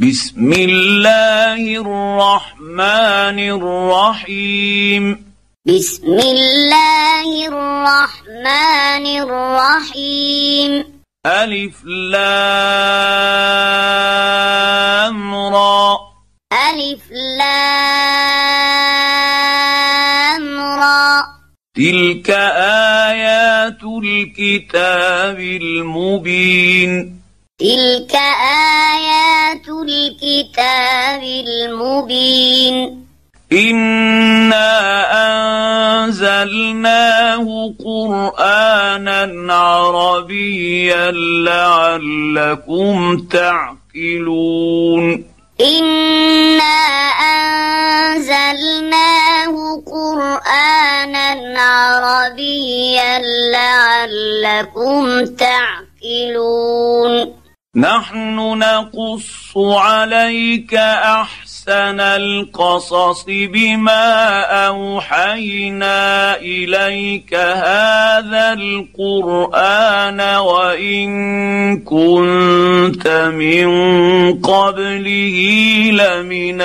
بسم الله الرحمن الرحيم بسم الله الرحمن الرحيم ألف لام را ألف لام را تلك آيات الكتاب المبين تلك آيات الكتاب المبين إنا أنزلناه قرآنا عربيا لعلكم تعقلون إنا أنزلناه قرآنا عربيا لعلكم تعقلون نحن نقص عليك أحسن القصص بما أوحينا إليك هذا القرآن وإن كنت من قبله لمن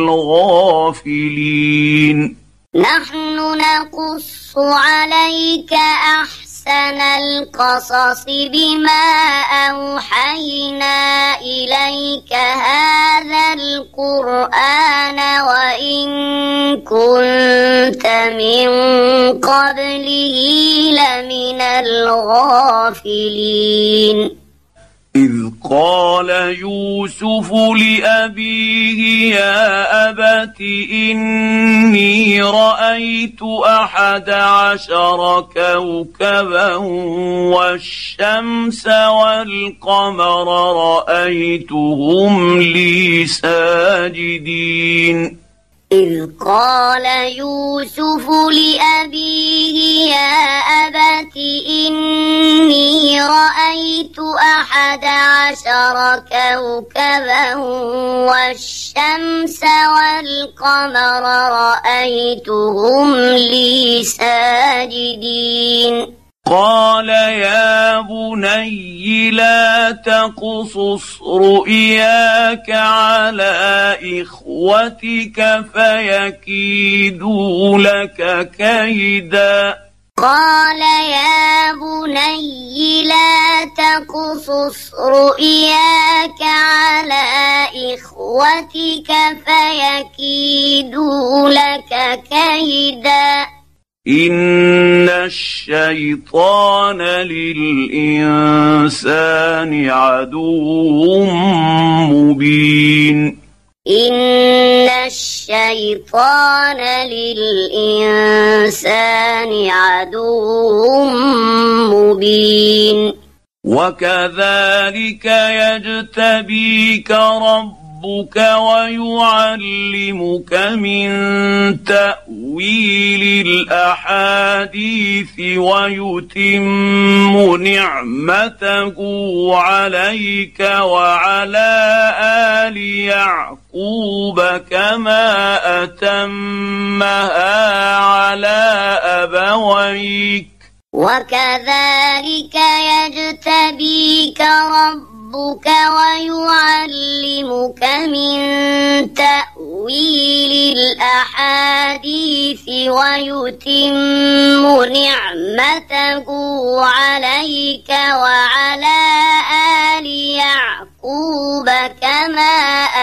الغافلين نحن نقص عليك أحسن القصص بما أوحينا إليك هذا القرآن وإن كنت من قبله لمن الغافلين إذ قال يوسف لأبيه يا أبت إني رأيت 11 كوكبا والشمس والقمر رأيتهم لي ساجدين إذ قال يوسف لأبيه يا أبت إني رأيت 11 كوكبا والشمس والقمر رأيتهم لي ساجدين قال يا بني لا تقصص رؤياك على إخوتك فيكيدوا لك كيدا قال يا بني لا تقصص رؤياك على إخوتك فيكيدوا لك كيدا إن الشيطان للإنسان عدو مبين إن الشيطان للإنسان عدو مبين وكذلك يجتبيك ربك ويعلمك من تأويل الأحاديث ويتم نعمته عليك وعلى آل يعقوب كما أتمها على أبويك وكذلك يجتبيك ربك ويعلمك من تأويل الأحاديث ويتم نعمته عليك وعلى آل يعقوب كما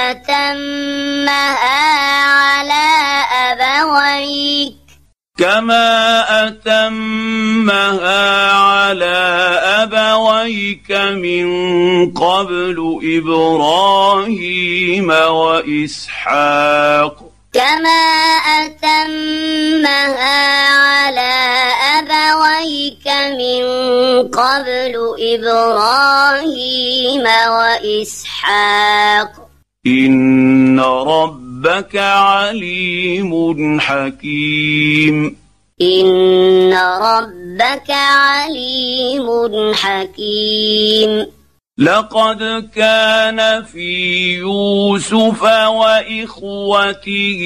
أتمها على أبويك من قبل إبراهيم وإسحاق كما أتمها على أبويك من قبل إبراهيم وإسحاق إن ربك عليم حكيم إن ربك عليم حكيم لقد كان في يوسف وإخوته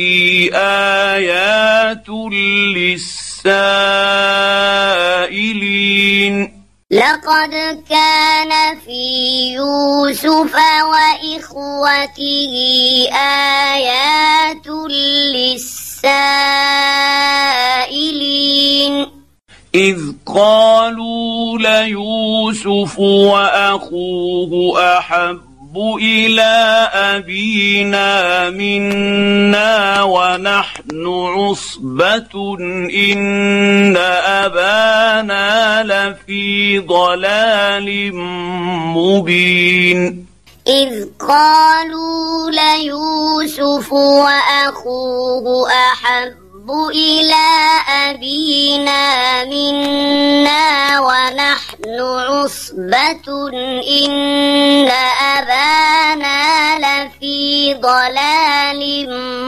آيات للسائلين لقد كان في يوسف وإخوته آيات للسائلين إذ قالوا ليوسف وأخوه أحب إلى أبينا منا ونحن عصبة إن أبانا لفي ضلال مبين إذ قالوا ليوسف وأخوه أحب إلى أبينا منا ونحن عصبة إن أبانا لفي ضلال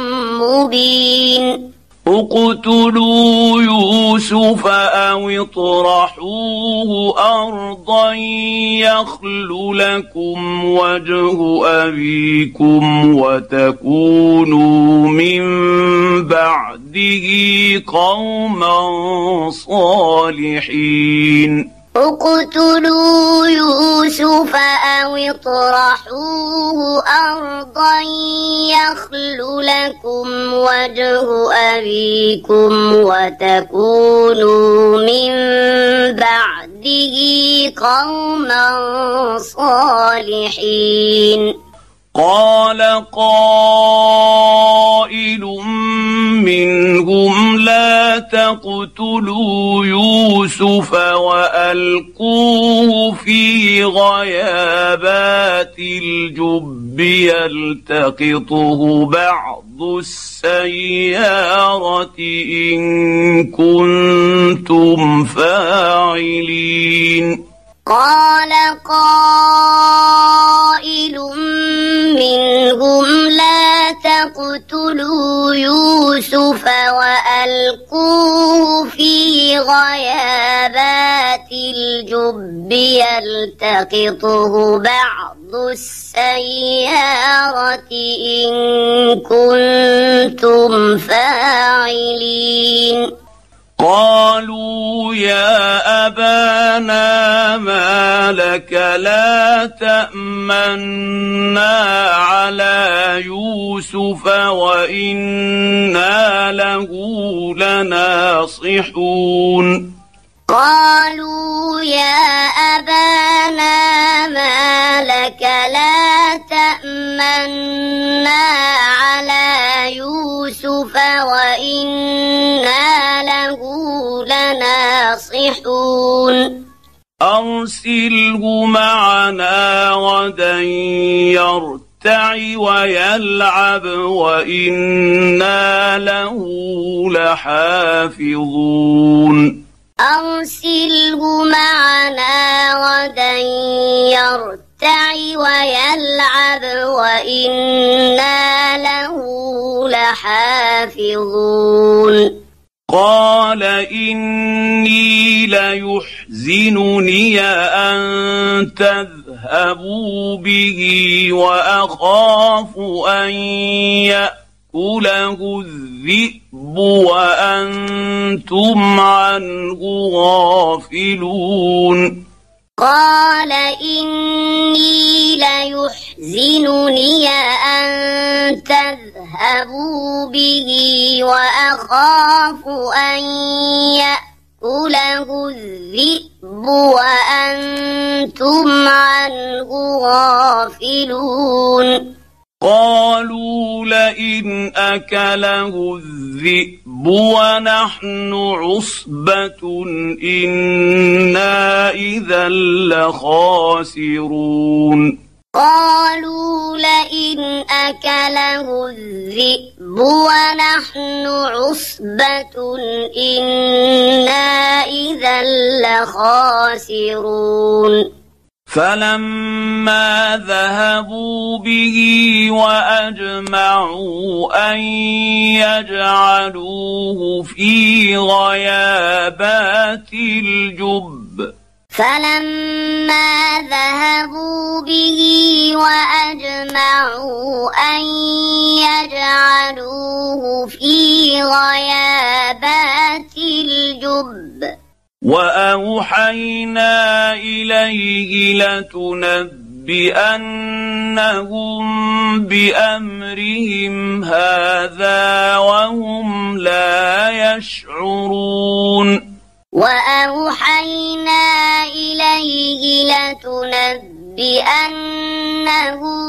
مبين اقتلوا يوسف أو اطرحوه أرضا يخل لكم وجه أبيكم وتكونوا من بعده قوما صالحين اقتلوا يوسف أو اطرحوه أرضا يخل لكم وجه أبيكم وتكونوا من بعده قوما صالحين قال قائل منهم لا تقتلوا يوسف وألقوه في غيابات الجب يلتقطه بعض السيارة إن كنتم فاعلين قال قائل منهم لا تقتلوا يوسف وألقوه في غيابات الجب يلتقطه بعض السيارة إن كنتم فاعلين قالوا يا أبانا ما لك لا تأمنا على يوسف وإنا له لناصحون قالوا يا أبانا ما لك لا تأمنا على يوسف وإنا له لناصحون أرسله معنا غدا يرتع ويلعب وإنا له لحافظون أرسله معنا غدا يرتع ويلعب وإنا له لحافظون قال إني ليحزنني أن تذهبوا به وأخاف أن يأكله الذئب وأنتم عنه غافلون قال إني ليحزنني أن تذهبوا به وأخاف أن يأكله الذئب وأنتم عنه غافلون قالوا لئن أكله الذئب ونحن عصبة إنا إذا لخاسرون قالوا لئن أكله الذئب ونحن عصبة إنا إذا لخاسرون فلما ذهبوا به وأجمعوا أن يجعلوه في غيابات الجب فلما ذهبوا به وأجمعوا أن يجعلوه في غيابات الجب وأوحينا إليه لتنبئنهم بأمرهم هذا وهم لا يشعرون وأوحينا إليه لتنبئنهم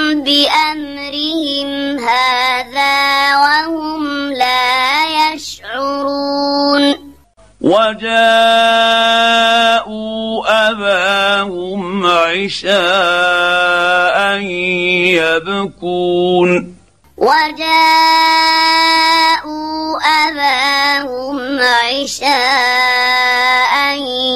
بأمرهم هذا وهم لا يشعرون وجاءوا أباهم عشاء يبكون وجاءوا أباهم عشاء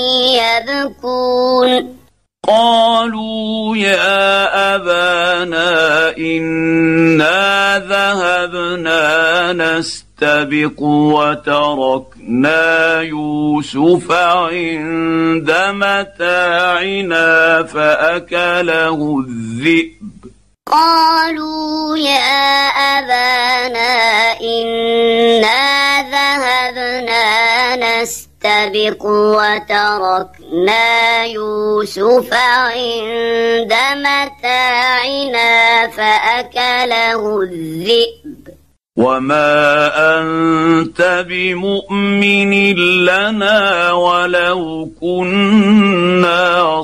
يبكون قالوا يا أبانا إنا ذهبنا نستبق وتركنا يوسف عند متاعنا فأكله الذئب قالوا يا أبانا إنا ذهبنا نستبق وتركنا يوسف عند متاعنا فأكله الذئب وما أنت بمؤمن لنا ولو كنا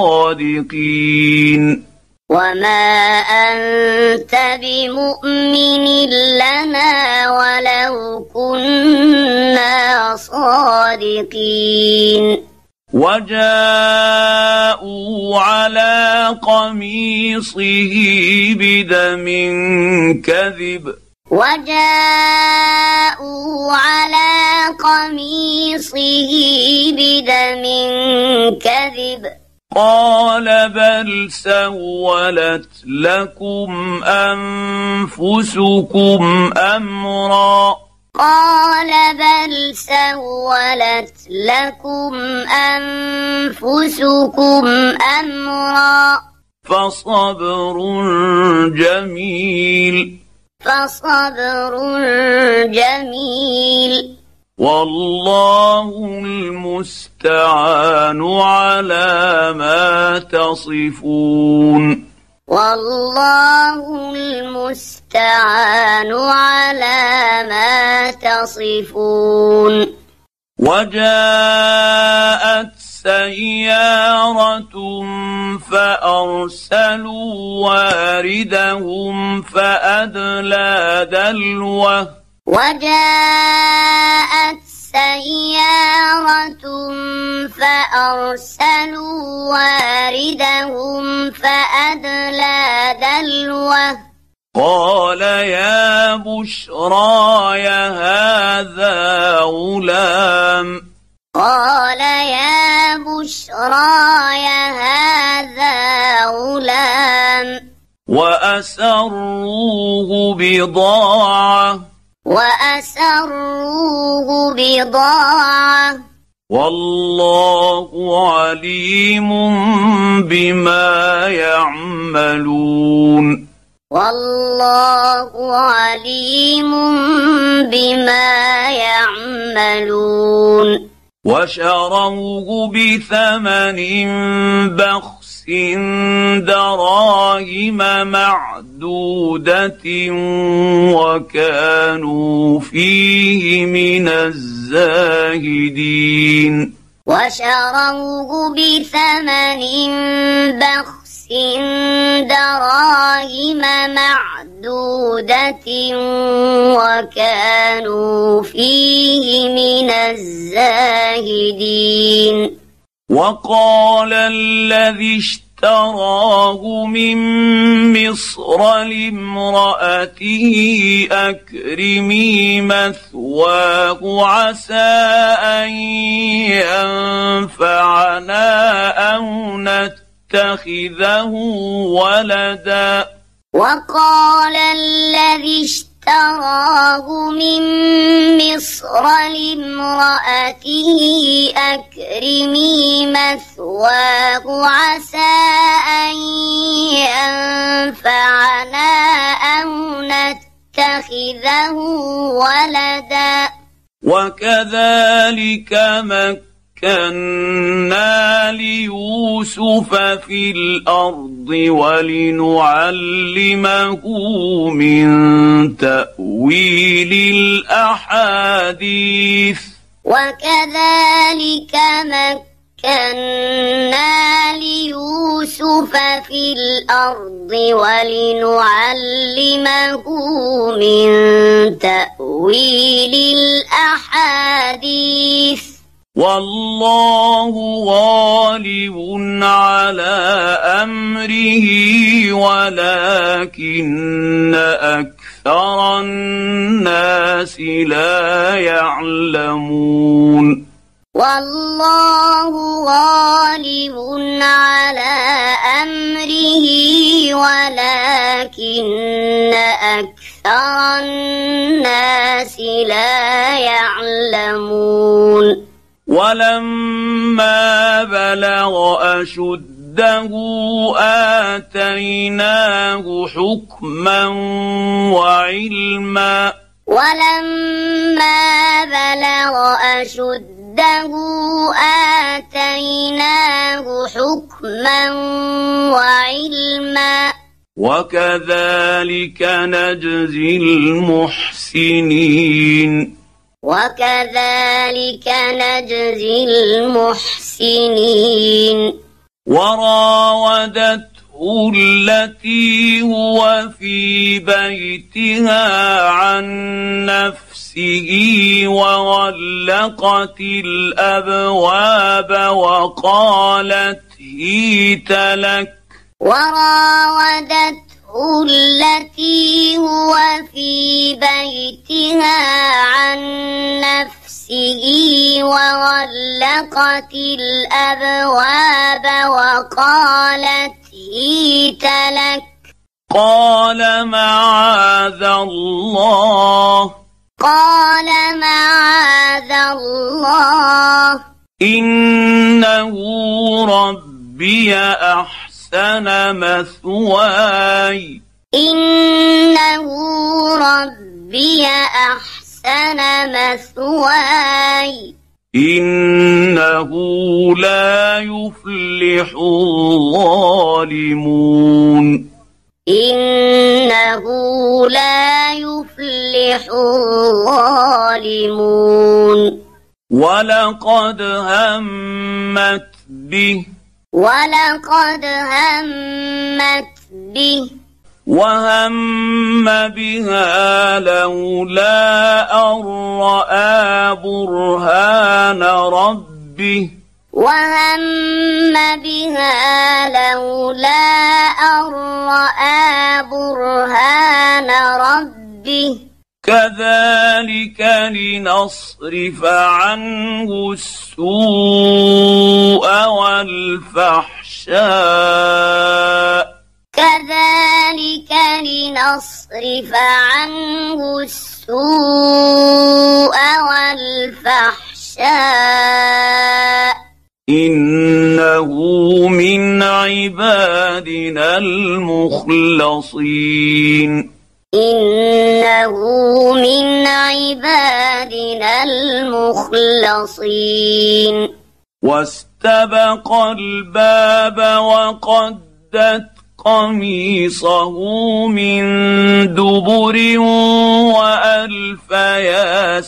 صادقين وما أنت بمؤمن لنا ولو كنا صادقين وجاءوا على قميصه بدم كذب وجاءوا على قميصه بدم كذب قال بل سولت لكم أنفسكم أمرا قال بل سولت لكم أنفسكم أمرا فصبر جميل والله المستعان على ما تصفون والله المستعان على ما تصفون وجاءت سيارة فأرسلوا واردهم فأدلى دلوه وجاءت سيارة فأرسلوا واردهم فأدلى دلوه قال يا بشراي هذا غلام قال يا بشراي هذا غلام وأسروه بضاعة والله عليم بما يعملون والله عليم بما يعملون وشروه بثمن بخس دراهم معدودة وكانوا فيه من الزاهدين وشروه بثمن بخس دراهم معدودة وكانوا فيه من الزاهدين وقال الذي اشتراه من مصر لامرأته أكرمي مثواه عسى أن ينفعنا أو نتخذه ولدا وقال الذي اشتراه من مصر لامرأته أكرمي مثواه عسى أن ينفعنا أو نتخذه ولدا وكذلك مكنا ليوسف في الأرض ولنعلمه من تأويل الأحاديث وكذلك مكنا ليوسف في الأرض ولنعلمه من تأويل الأحاديث والله غالب على أمره ولكن أكثر الناس لا يعلمون والله غالب على أمره ولكن أكثر الناس لا يعلمون ولما بلغ أشده آتيناه حكما وعلما ولما بلغ أشده آتيناه حكما وعلما وكذلك نجزي المحسنين وكذلك نجزي المحسنين وراودته التي هو في بيتها عن نفسه وغلقت الأبواب وقالت هيت لك وراودته التي هو في بيتها عن نفسه وغلقت الأبواب وقالت هيت لك قال معاذ الله إنه ربي أحسن مثواي إنه ربي أحسن مثواي إنه لا يفلح الظالمون إنه لا يفلح الظالمون ولقد همت به وهم بها لولا أن رأى برهان ربه وهم بها لولا أن رأى برهان ربه كذلك لنصرف عنه السوء والفحشاء كذلك لنصرف عنه السوء والفحشاء إنه من عبادنا المخلصين إنه من عبادنا المخلصين واستبق الباب وقدت قميصه من دبر وألف يا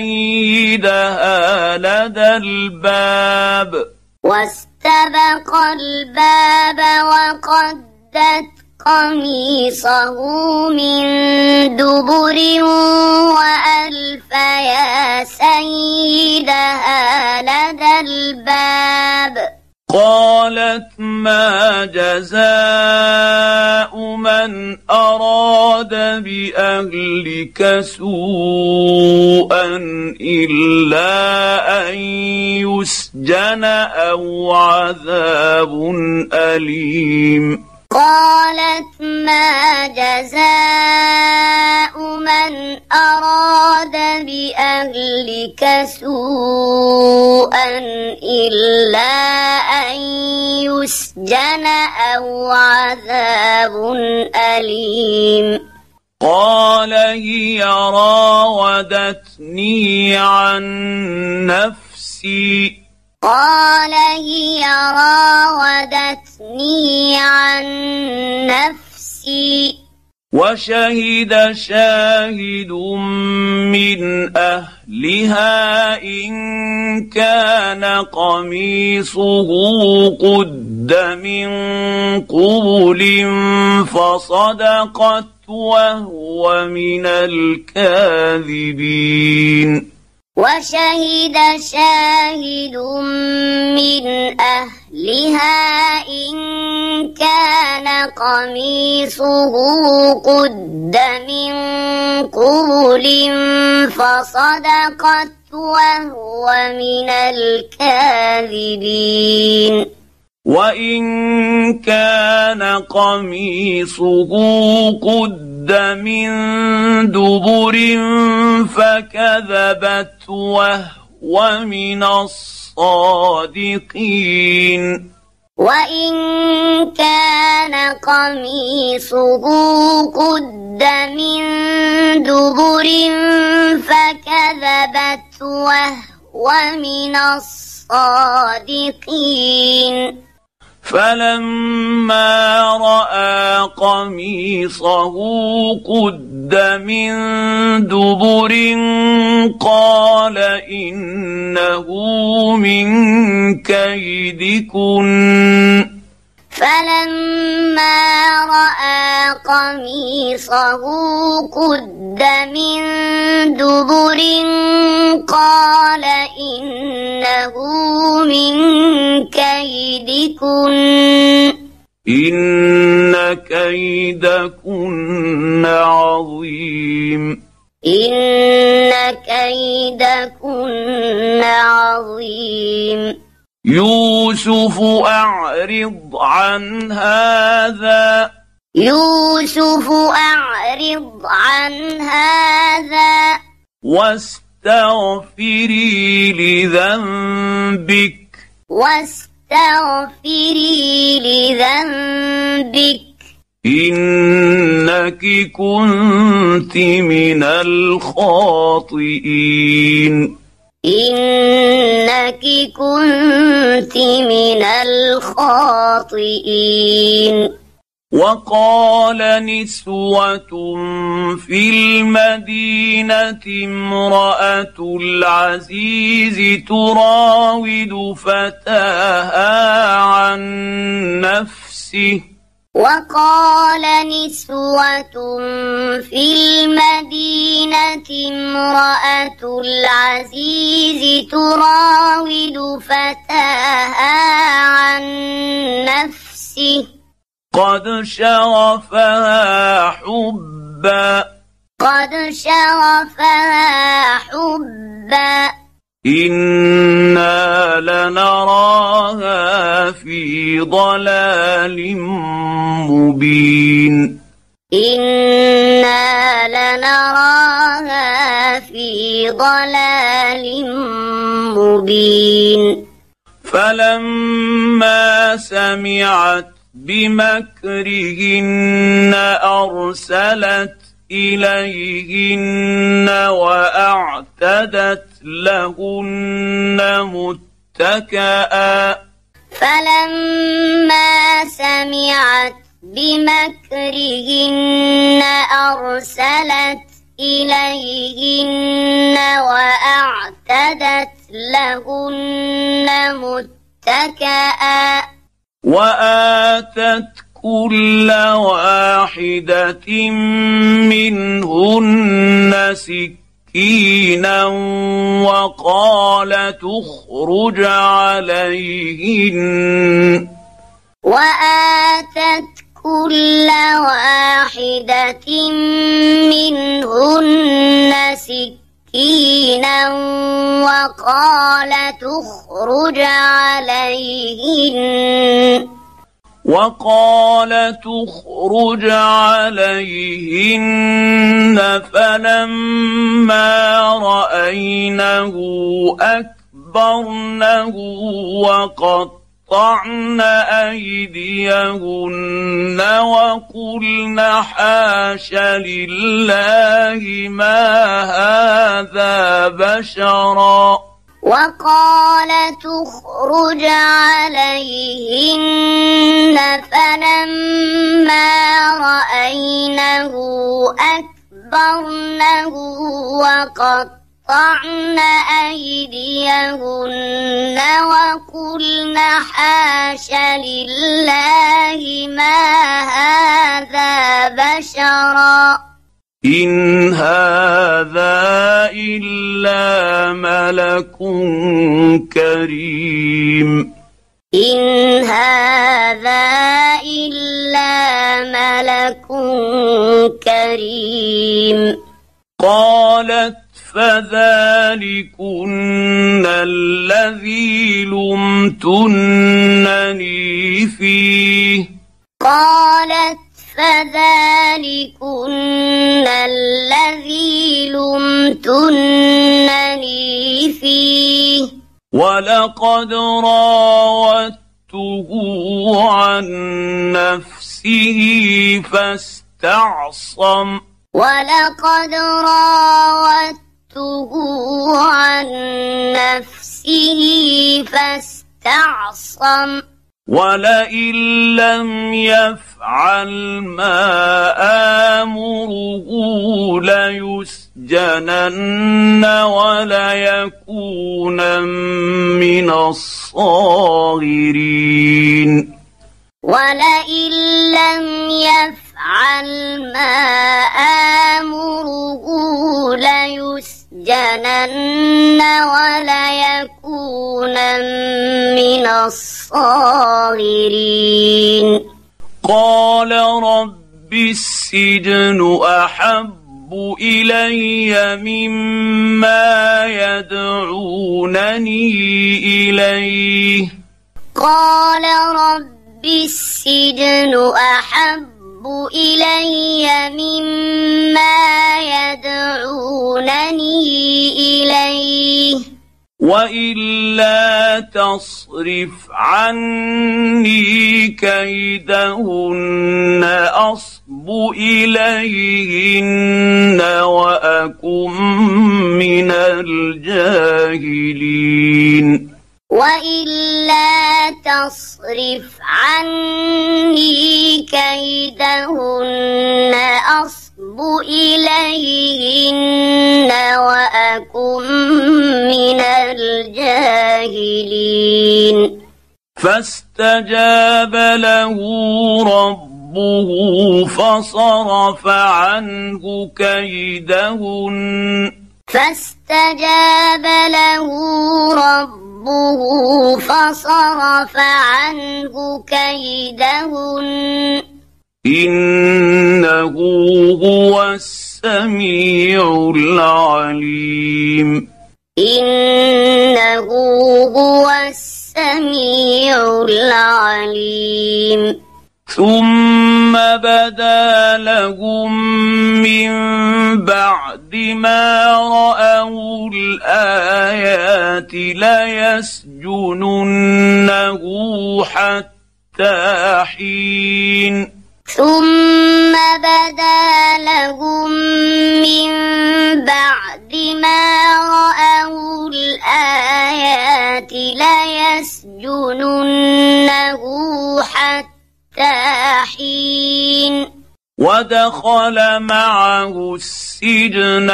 سيدها لدى الباب واستبق الباب وقدت قميصه من دبر وألف يا سيدها لدى الباب قالت ما جزاء من أراد بأهلك سوءا إلا أن يسجن أو عذاب أليم قالت ما جزاء من أراد بأهلك سوءا إلا أن يسجن أو عذاب أليم قال هي راودتني عن نفسي قال هي راودتني عن نفسي. وشهد شاهد من أهلها إن كان قميصه قد من قبل فصدقت وهو من الكاذبين. وشهد شاهد من أهلها إن كان قميصه قد من قبل فصدقت وهو من الكاذبين. وإن كان قميصه قد من دبر فكذبت وهو من الصادقين. وإن كان قميصه قد من دبر فكذبت وهو من الصادقين. فلما رأى قميصه قد من دبر قال إنه من كيدكن. فلما رأى قميصه قد من دبر قال إنه من كيدكن. إن كيدكن عظيم. إن كيدكن عظيم. يوسف أعرض عن هذا. يوسف أعرض عن هذا. واستغفري لذنبك. واستغفري لذنبك. إنك كنت من الخاطئين. إنك كنت من الخاطئين. وقال نسوة في المدينة امرأة العزيز تراود فتاها عن نفسه. وقال نسوة في المدينة امرأة العزيز تراود فتاها عن نفسه. قد شغفها حبا. قد شغفها حبا. إنا لنراها في ضلال مبين. إنا لنراها في ضلال مبين. فلما سمعت بمكرهن أرسلت إليهن وأعتدت لهن متكئا. فلما سمعت بمكرهن أرسلت إليهن وأعتدت لهن متكئا. وآتت كل واحدة منهن سكينا وقالت اخرج عليهن. وآتت كل واحدة منهن سكينا وقالت اخرج عليهن. وقالت اخرج عليهن فلما رأينه أكبرنه وقطعن أيديهن وقلن حاش لله ما هذا بشرا. وقال تخرج عليهن فلما رأينه أكبرنه وقطعن أيديهن وقلن حاش لله ما هذا بشرا إن هذا إلا ملك كريم إن هذا إلا ملك كريم قالت فذلكن الذي لمتنني فيه قالت فذلكن الذي لمتنني فيه ولقد راودته عن نفسه فاستعصم ولقد راودته عن نفسه فاستعصم ولئن لم يفعل ما آمره ليسجنن وليكون من الصاغرين ولئن لم يفعل ما آمره ليسجنن وليكون من الصاغرين قال رب السجن أحب إلي مما يدعونني إليه قال رب السجن أحب إلي مما يدعونني إليه وإلا تصرف عني كيدهن أصب إليهن وأكن من الجاهلين وإلا تصرف عني كيدهن أصب إليهن وأكن من الجاهلين فاستجاب له ربه فصرف عنه كيدهن فاستجاب له ربه فصرف عنه كيدهن إنه هو السميع العليم إنه هو السميع العليم ثم بدا لهم من بعد ما رأوا الآيات ليسجننه حتى حين ثم بدا لهم من بعد ما رأوا الآيات ليسجننه حتى حين ودخل معه السجن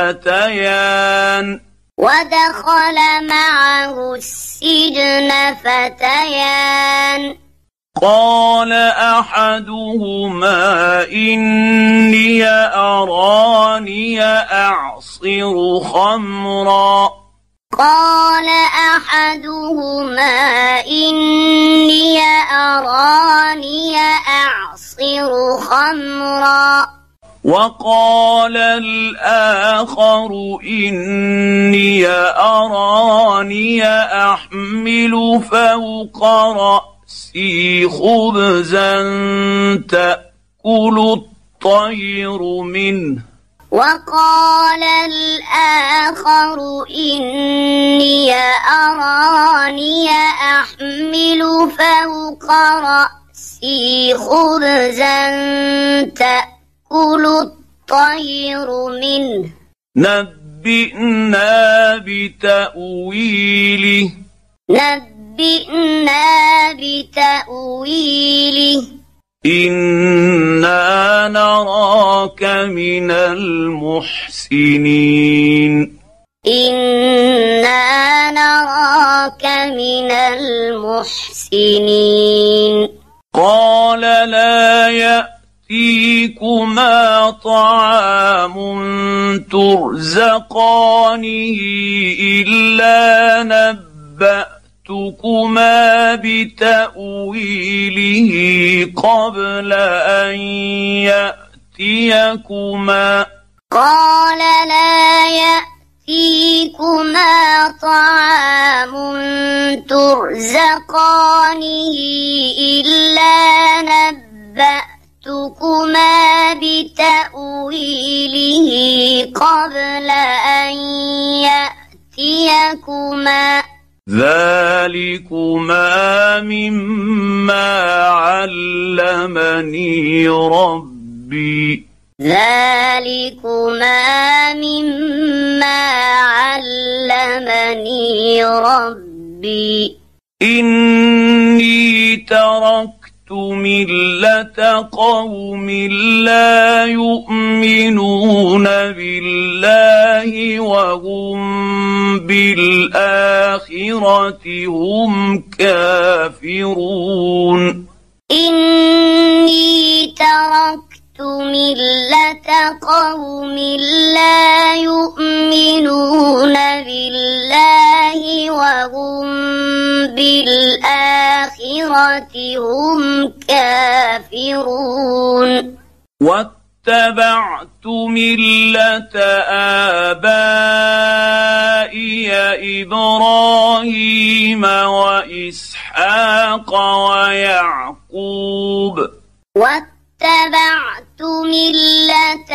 فتيان قال أحدهما إني أراني أعصر خمرا وقال الآخر إني أراني أحمل فوق رأسي خبزا تأكل الطير منه وقال الآخر إني أراني أحمل فوق رأسي خبزا تأكل الطير منه نبئنا بتأويله إنا نراك من المحسنين قال لا يأتيكما طعام ترزقانه إلا نبأتكما بتأويله قبل أن يأتيكما قال لا يأتيكما طعام ترزقانه إلا نبأتكما بتأويله قبل أن يأتيكما ذلكما مما علمني ربي إني تركت ملة قوم لا يؤمنون بالله وهم بالآخرة هم كافرون إني تركت ملة قوم لا يؤمنون بالله وهم بالآخرة هم كافرون واتبعت ملة آبائي إبراهيم وإسحاق ويعقوب واتبعت ملة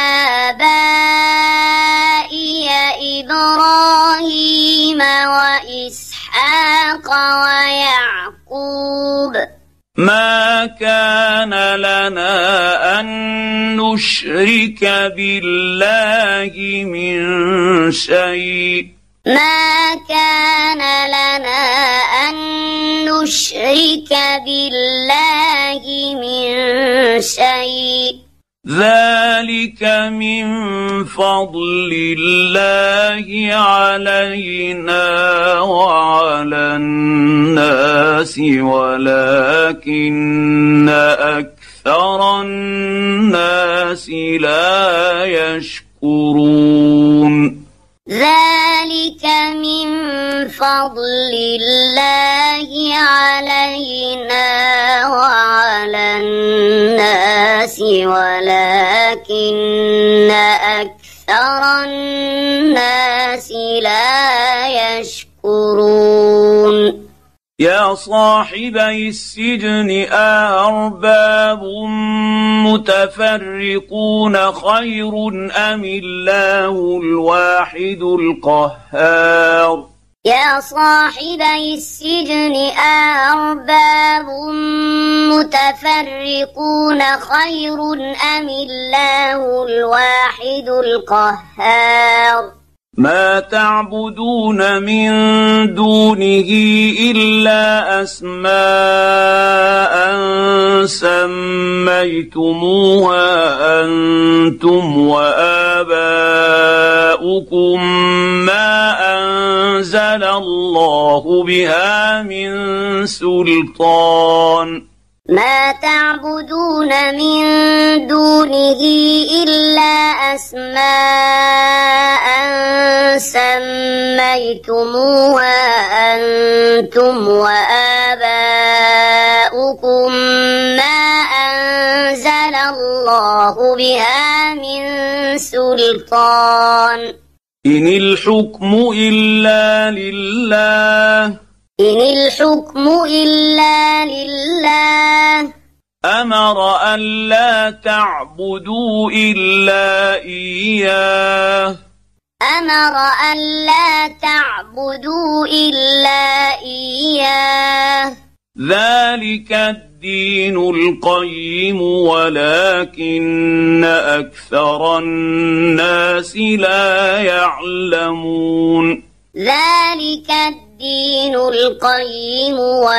آبائي إبراهيم وإسحاق ويعقوب ما كان لنا أن نشرك بالله من شيء ما كان لنا أن نشرك بالله من شيء ذلك من فضل الله علينا وعلى الناس ولكن أكثر الناس لا يشكرون ذلك من فضل الله علينا وعلى الناس ولكن أكثر الناس لا يشكرون يا صاحبي السجن أأرباب متفرقون خير أم الله الواحد القهار يا صاحبي السجن أأرباب متفرقون خير أم الله الواحد القهار ما تعبدون من دونه إلا أسماء سميتموها أنتم وآباؤكم ما أنزل الله بها من سلطان ما تعبدون من دونه إلا أسماء سميتموها أنتم وآباؤكم ما أنزل الله بها من سلطان إن الحكم إلا لله إن الحكم إلا لله أمر ألا تعبدوا إلا إياه أمر ألا تعبدوا إلا إياه ذلك الدين القيم ولكن أكثر الناس لا يعلمون. ذلك الدين القيم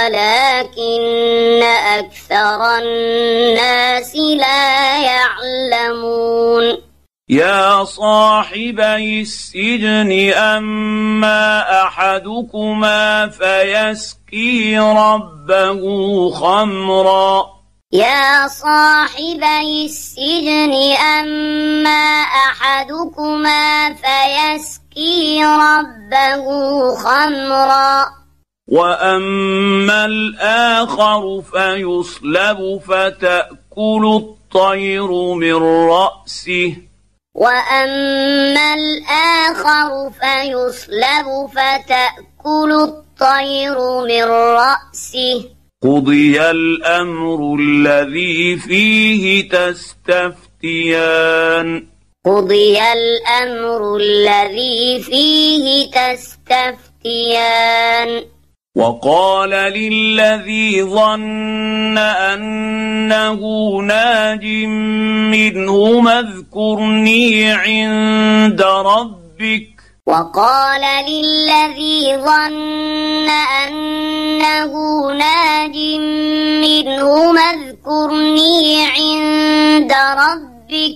ولكن أكثر الناس لا يعلمون. يا صاحبي السجن أما أحدكما فيسقي ربه خمرا. يا صاحبي السجن أما أحدكما فيسقي ربه خمرا وأما الآخر فيصلب فتأكل الطير من رأسه. وأما الآخر فيصلب فتأكل الطير من رأسه. قضي الأمر الذي فيه تستفتيان. قضي الأمر الذي فيه تستفتيان. وقال للذي ظن أنه ناج منهما اذكرني عند ربك. وقال للذي ظن أنه ناج منهما اذكرني عند ربك.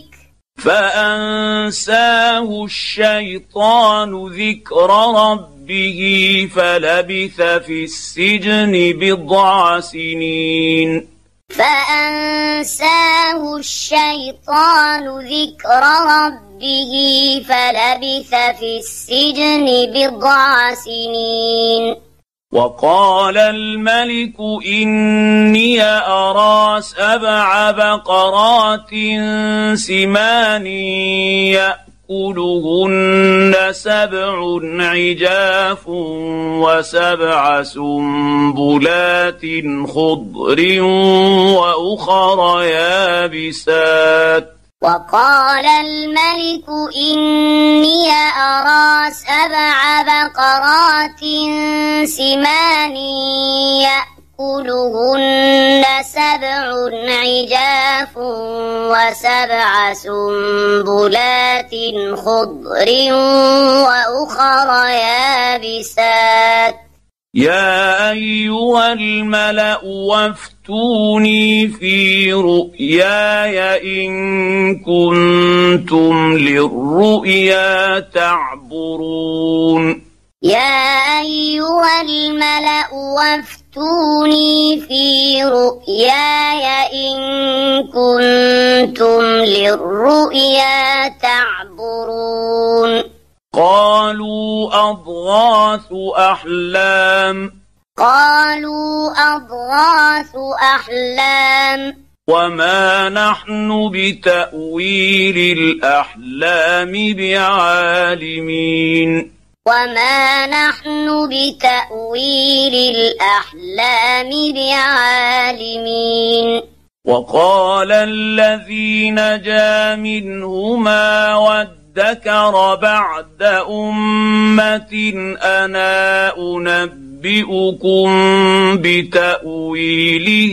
فأنساه الشيطان ذكر ربه فلبث في السجن بضع سنين. فأنساه الشيطان ذكر ربه فلبث في السجن بضع سنين. وقال الملك إني أرى 7 بقرات سمان يأكلهن 7 عجاف و7 سنبلات خضر وأخر يابسات. وقال الملك إني أرى 7 بقرات سمان يأكلهن 7 عجاف و7 سنبلات خضر وأخر يابسات. يا أيها الملأ وافتوني في رؤياي إن كنتم للرؤيا تعبرون. يا أيها الملأ وافتوني في رؤياي إن كنتم للرؤيا تعبرون. قالوا أضغاث أحلام. قالوا أضغاث أحلام. وما نحن بتأويل الأحلام بعالمين. وما نحن بتأويل الأحلام بعالمين. وقال الذي نجا منهما وادكر بعد أمة أنا أنبئكم بتأويله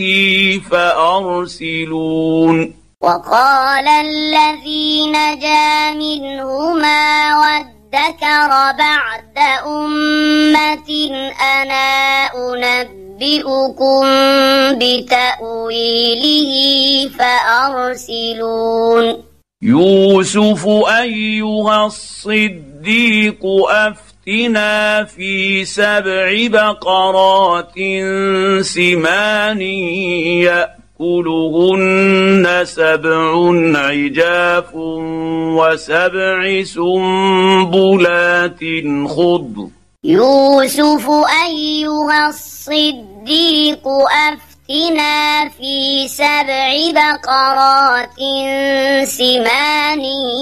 فأرسلون. وقال الذي نجا منهما وادكر بعد أمة أنا أنبئكم بتأويله فأرسلون. يوسف أيها الصديق أفتنا في 7 بقرات سمان يأكلهن 7 عجاف و7 سنبلات خضر. يوسف أيها الصديق أفتنا في 7 بقرات سمان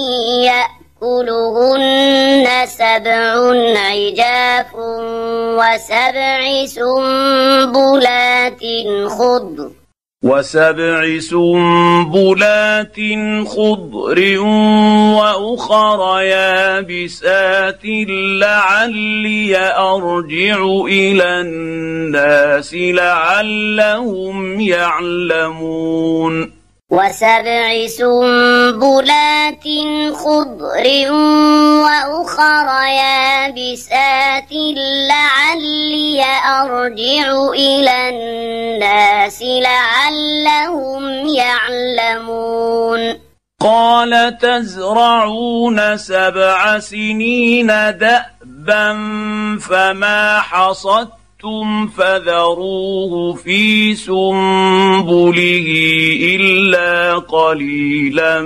يأكلهن 7 عجاف و7 سنبلات خضر. و7 سنبلات خضر وأخر يابسات لعلي أرجع إلى الناس لعلهم يعلمون. وسبع سنبلات خضر وأخر يابسات لعلي أرجع إلى الناس لعلهم يعلمون. قال تزرعون 7 سنين دأبا فما حصدتم فذروه في سنبله إلا قليلا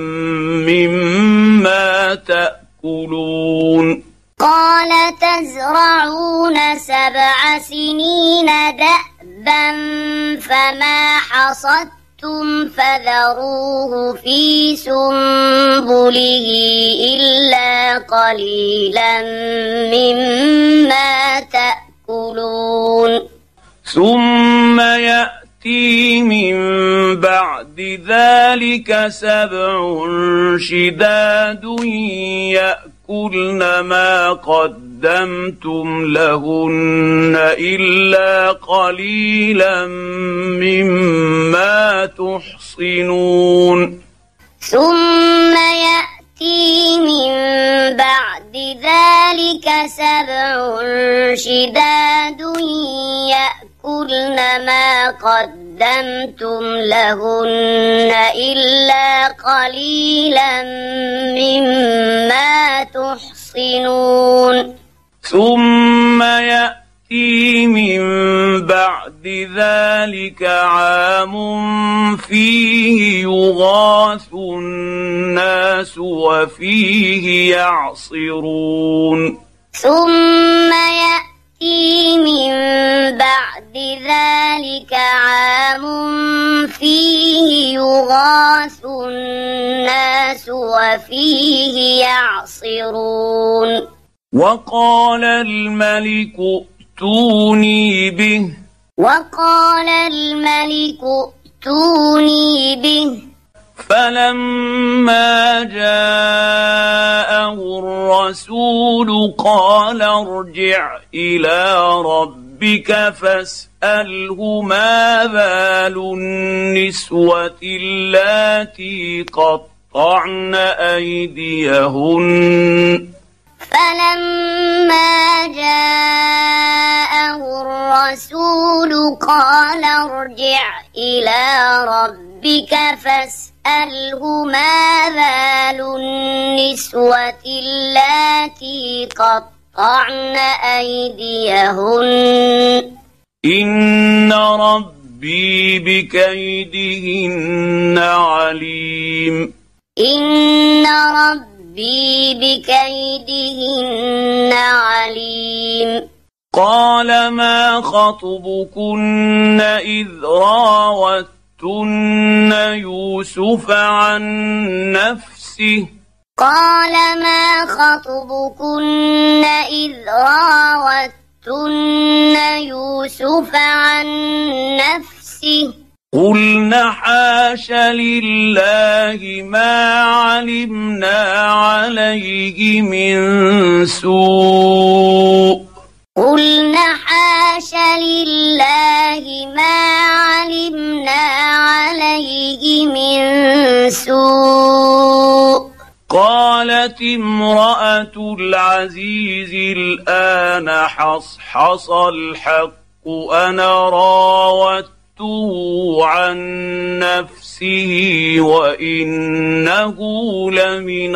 مما تأكلون. قال تزرعون 7 سنين دأبا فما حصدتم فذروه في سنبله إلا قليلا مما تأكلون. ثم يأتي من بعد ذلك 7 شداد يأكلن ما قدمتم لهن إلا قليلا مما تحصنون. ثم يأتي من بعد ذلك 7 شداد يأكلن ما قدمتم لهن إلا قليلا مما تحصنون. ثم يأتي من بعد ذلك عام فيه يغاث الناس وفيه يعصرون. ثم يأتي من بعد ذلك عام فيه يغاث الناس وفيه يعصرون. وقال الملك ائتوني به. وقال الملك ائتوني به. فلما جاءه الرسول قال ارجع إلى ربك فاسأله ما بال النسوة اللاتي قطعن أيديهن. فلما جاءه الرسول قال ارجع إلى ربك فاسأله ما بال النسوة اللاتي قطعن أيديهن. إن ربي بكيدهن عليم. إن ربي بكيدهن عليم. قال ما خطبكن إذ راوتن يوسف عن نفسه. قال ما خطبكن إذ راوتن يوسف عن نفسه. قلنا حاش لله ما علمنا عليه من سوء. قلنا حاش لله ما علمنا عليه من سوء. قالت امرأة العزيز الآن حصحص الحق أنا راودته عن نفسه وإنه لمن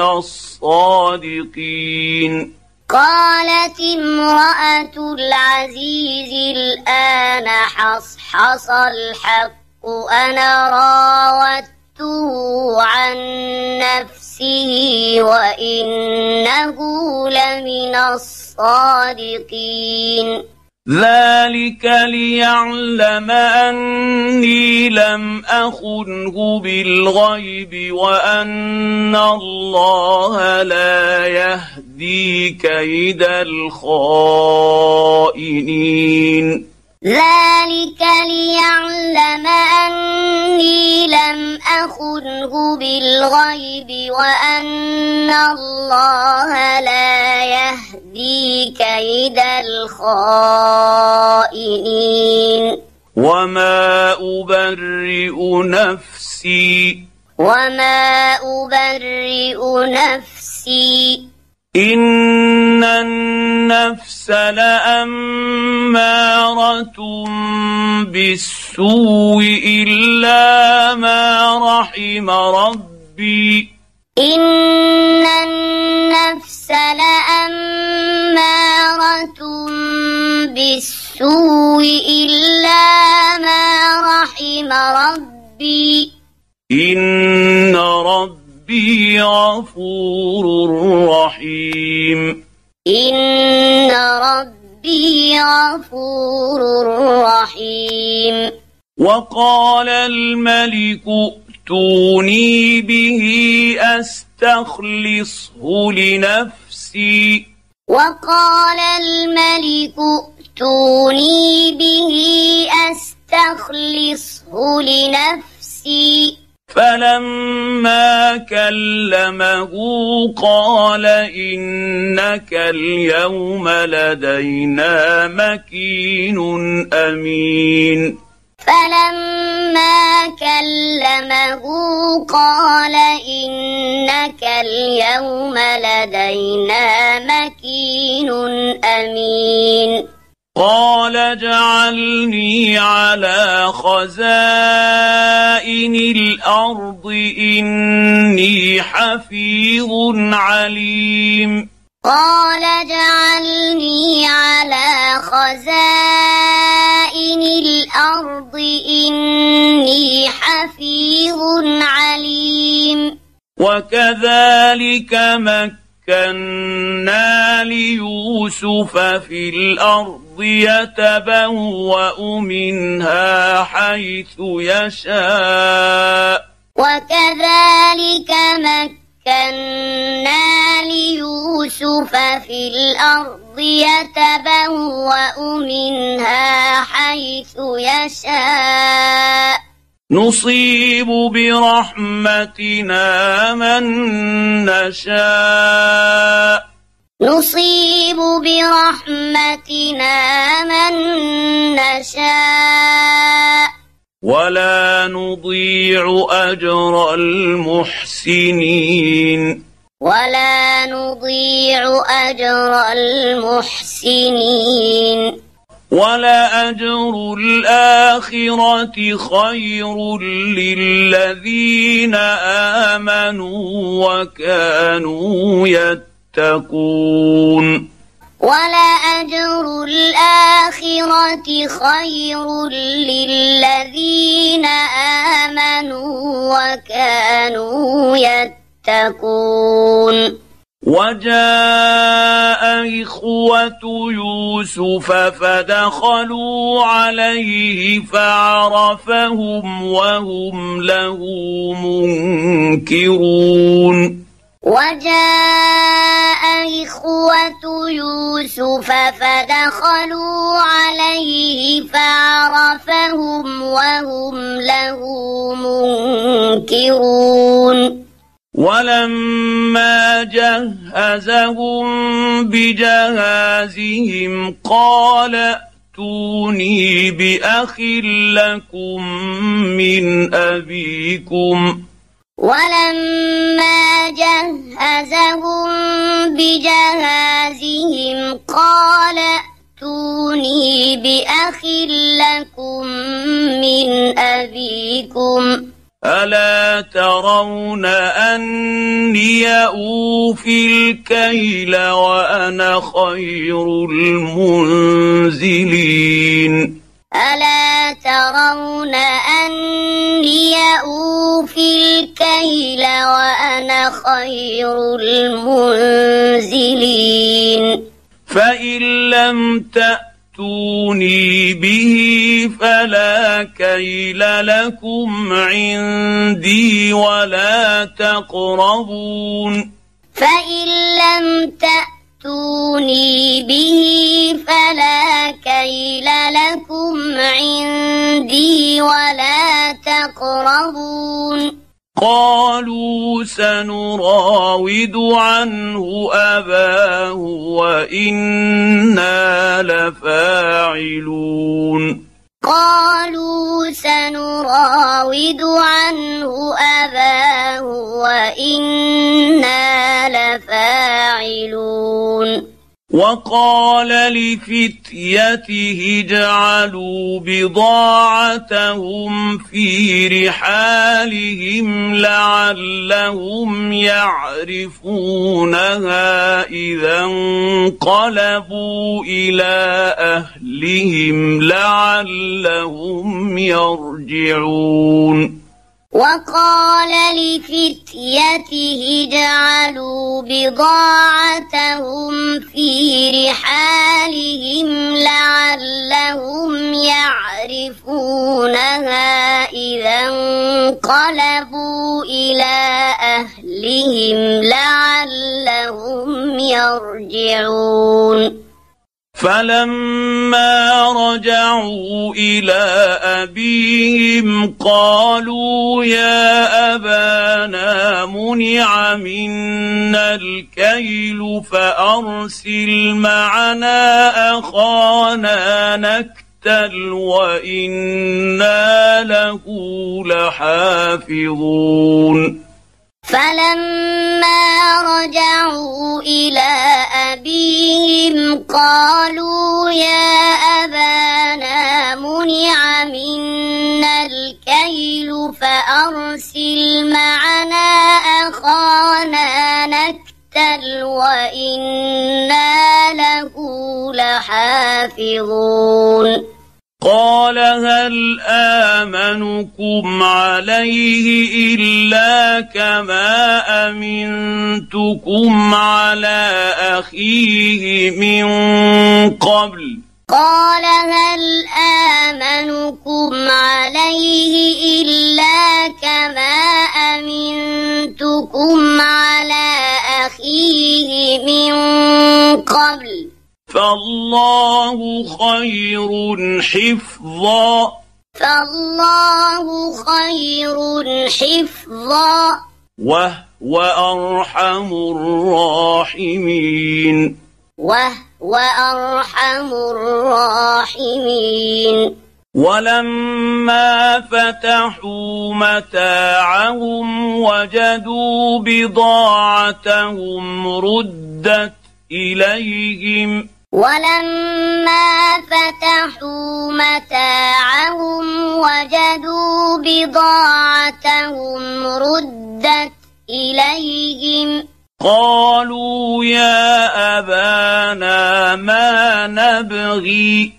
الصادقين. قالت امرأة العزيز الآن حصحص الحق أنا راودته عن نفسه وإنه لمن الصادقين. ذلك ليعلم أني لم أخنه بالغيب وأن الله لا يهدي كيد الخائنين. ذلك ليعلم أني لم أخنه بالغيب وأن الله لا يهدي كيد الخائنين وما أبرئ نفسي إن النفس لأمارة بالسوء إلا ما رحم ربي إن النفس لأمارة بالسوء إلا ما رحم ربي إن ربي غفور رحيم إن ربي غفور رحيم وقال الملك ائتوني به أستخلصه لنفسي وقال الملك ائتوني به أستخلصه لنفسي فلما كلمه قال إنك اليوم لدينا مكين أمين فلما كلمه قال إنك اليوم لدينا مكين أمين قال اجعلني على خزائن الأرض إني حفيظ عليم قال اجعلني على خزائن الأرض إني حفيظ عليم وكذلك مكنا ليوسف في الأرض يتبوأ منها حيث يشاء وكذلك مكنا ليوسف في الأرض يتبوأ منها حيث يشاء نصيب برحمتنا من نشاء نصيب برحمتنا من نشاء ولا نضيع أجر المحسنين ولا نضيع أجر المحسنين ولأجر الآخرة خير للذين آمنوا وكانوا يتقون ولأجر الآخرة خير للذين آمنوا وكانوا يتقون وجاء إخوة يوسف فدخلوا عليه فعرفهم وهم له منكرون وجاء إخوة يوسف فدخلوا عليه فعرفهم وهم له منكرون ولما جهزهم بجهازهم قال ائتوني بأخ لكم من أبيكم ولما جهزهم بجهازهم قال ائتوني بأخ لكم من أبيكم ألا ترون أني أوفي الكيل وأنا خير المنزلين ألا ترون أني أوفي الكيل وأنا خير المنزلين فإن لم تأتوني به فلا كيل لكم عندي ولا تقربون فإن لم تأتوني به فلا كيل لكم عندي ولا تقربون قالوا سنراود عنه أباه وإنا لفاعلون قالوا سنراود عنه أباه وإنا لفاعلون وقال لفتيته اجعلوا بضاعتهم في رحالهم لعلهم يعرفونها إذا انقلبوا إلى أهلهم لعلهم يرجعون وقال لفتيته اجعلوا بضاعتهم في رحالهم لعلهم يعرفونها إذا انقلبوا إلى أهلهم لعلهم يرجعون فلما رجعوا إلى أبيهم قالوا يا أبانا منع منا الكيل فأرسل معنا أخانا نكتل وإنا له لحافظون فلما رجعوا إلى أبيهم قالوا يا أبانا منع منا الكيل فأرسل معنا أخانا نكتل وإنا له لحافظون قال هل آمنكم عليه إلا كما أمنتكم على أخيه من قبل قال هل آمنكم عليه إلا كما أمنتكم على أخيه من قبل فالله خير حفظا وهو أرحم الراحمين ولما فتحوا متاعهم وجدوا بضاعتهم ردت إليهم قالوا يا أبانا ما نبغي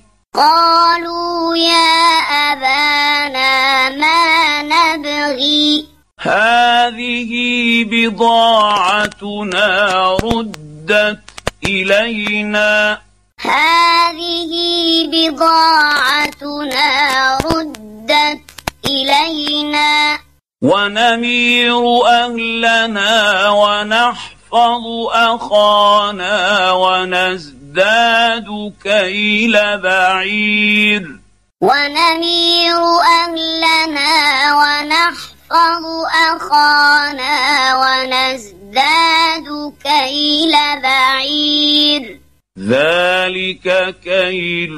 هذه بضاعتنا ردت إلينا ونمير أهلنا ونحفظ أخانا ونزداد كيل بعير ذلك كيل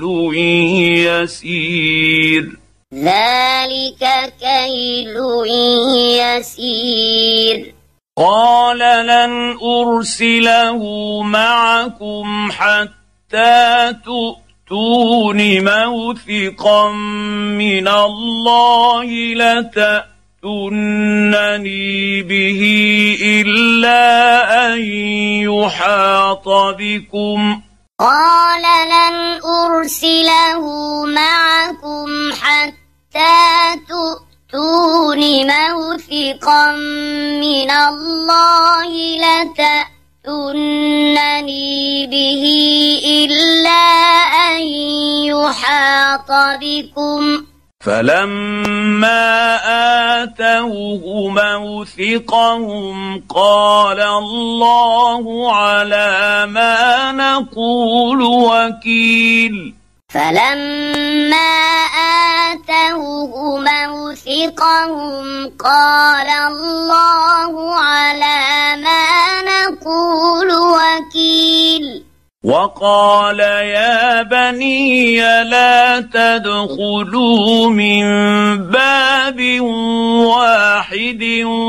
يسير قال لن أرسله معكم حتى تؤتون موثقا من الله لتأتونني به إلا أن يحاط بكم قال لن أرسله معكم حتى تؤتون موثقا من الله لتأتونني به إلا أن يحاط بكم فلما آتوه موثقهم قال الله على ما نقول وكيل فلما آتوه موثقهم قال الله على ما نقول وكيل وقال يا بني لا تدخلوا من باب واحد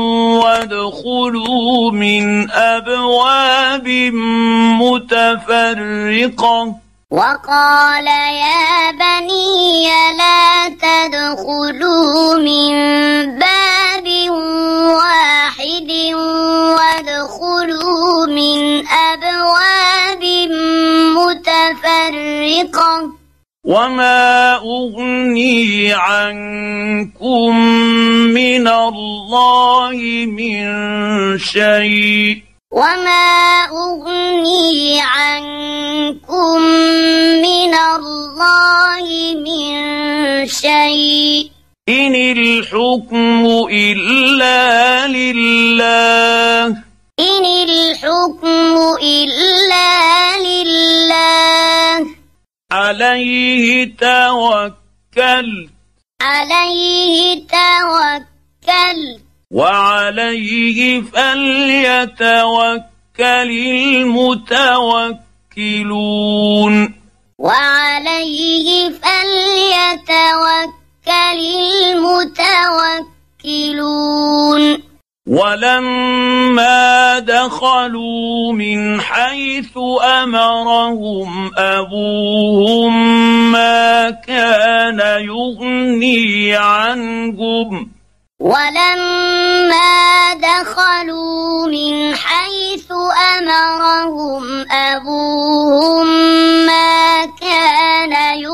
وادخلوا من أبواب متفرقة وقال يا بني لا تدخلوا من باب واحد وادخلوا من أبواب متفرقة وما أغني عنكم من الله من شيء وما أغني عنكم من الله من شيء إن الحكم إلا لله إن الحكم إلا لله عليه توكل وعليه فليتوكل المتوكلون ولما دخلوا من حيث أمرهم أبوهم ما كان يغني عنهم ولما دخلوا من حيث أمرهم أبوهم ما كان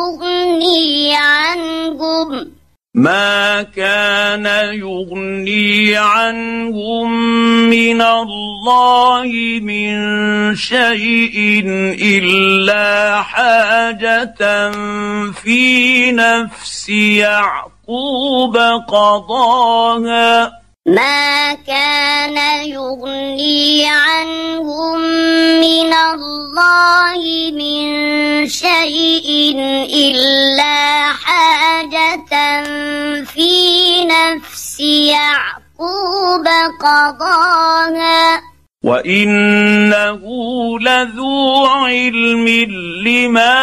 يغني عنهم من الله من شيء إلا حاجة في نفس يعقوب قضاها ما كان يغني عنهم من الله من شيء إلا حاجة في نفس يعقوب قضاها وإنه لذو علم لما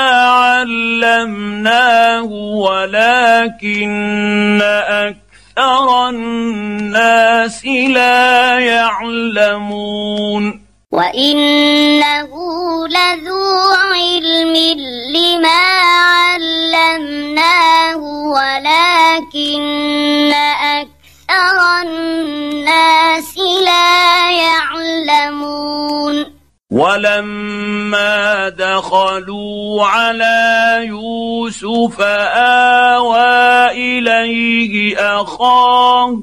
علمناه ولكن أكثر الناس لا يعلمون وإنه لذو علم لما علمناه ولكن أكثر الناس لا يعلمون ولما دخلوا على يوسف آوى إليه أخاه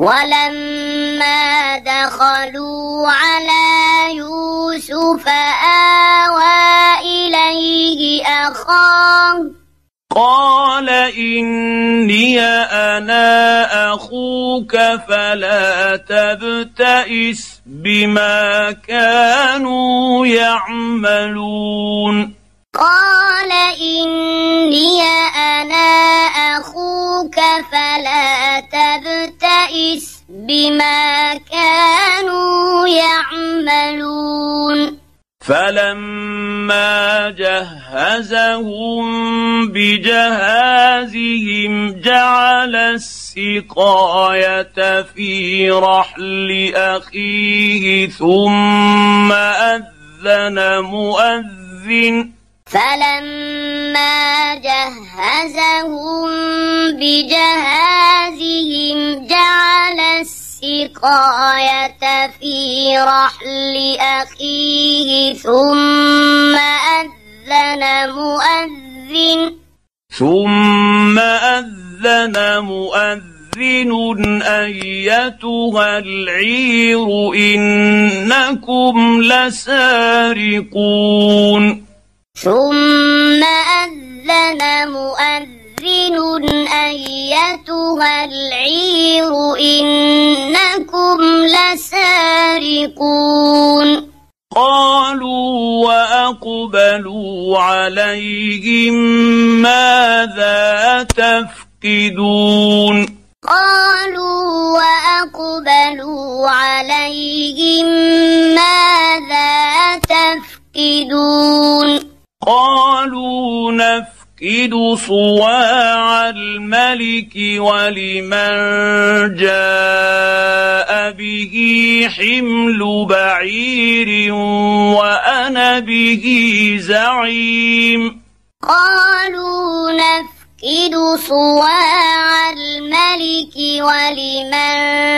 ولما دخلوا على يوسف آوى إليه أخاه قال إني أنا أخوك فلا تبتئس بما كانوا يعملون قال إني أنا أخوك فلا تبتئس بما كانوا يعملون فلما جهزهم بجهازهم جعل السقاية في رحل أخيه ثم أذن مؤذن فلما جهزهم بجهازهم جعل السقاية في رحل أخيه ثم أذن مؤذن أيتها العير إنكم لسارقون ثم أذن مؤذن أيتها العير إنكم لسارقون قالوا وأقبلوا عليهم ماذا تفقدون تفقدون قالوا وأقبلوا عليهم ماذا تفقدون قالوا نفقد صواع الملك ولمن جاء به حمل بعير وأنا به زعيم قالوا نفقد صواع الملك ولمن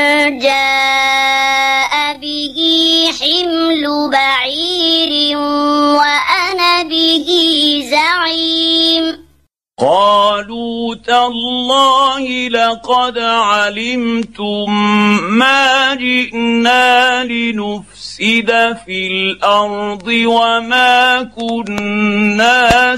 جاء به حمل بعير وأنا به زعيم قالوا تالله لقد علمتم ما جئنا لنفسد في الأرض وما كنا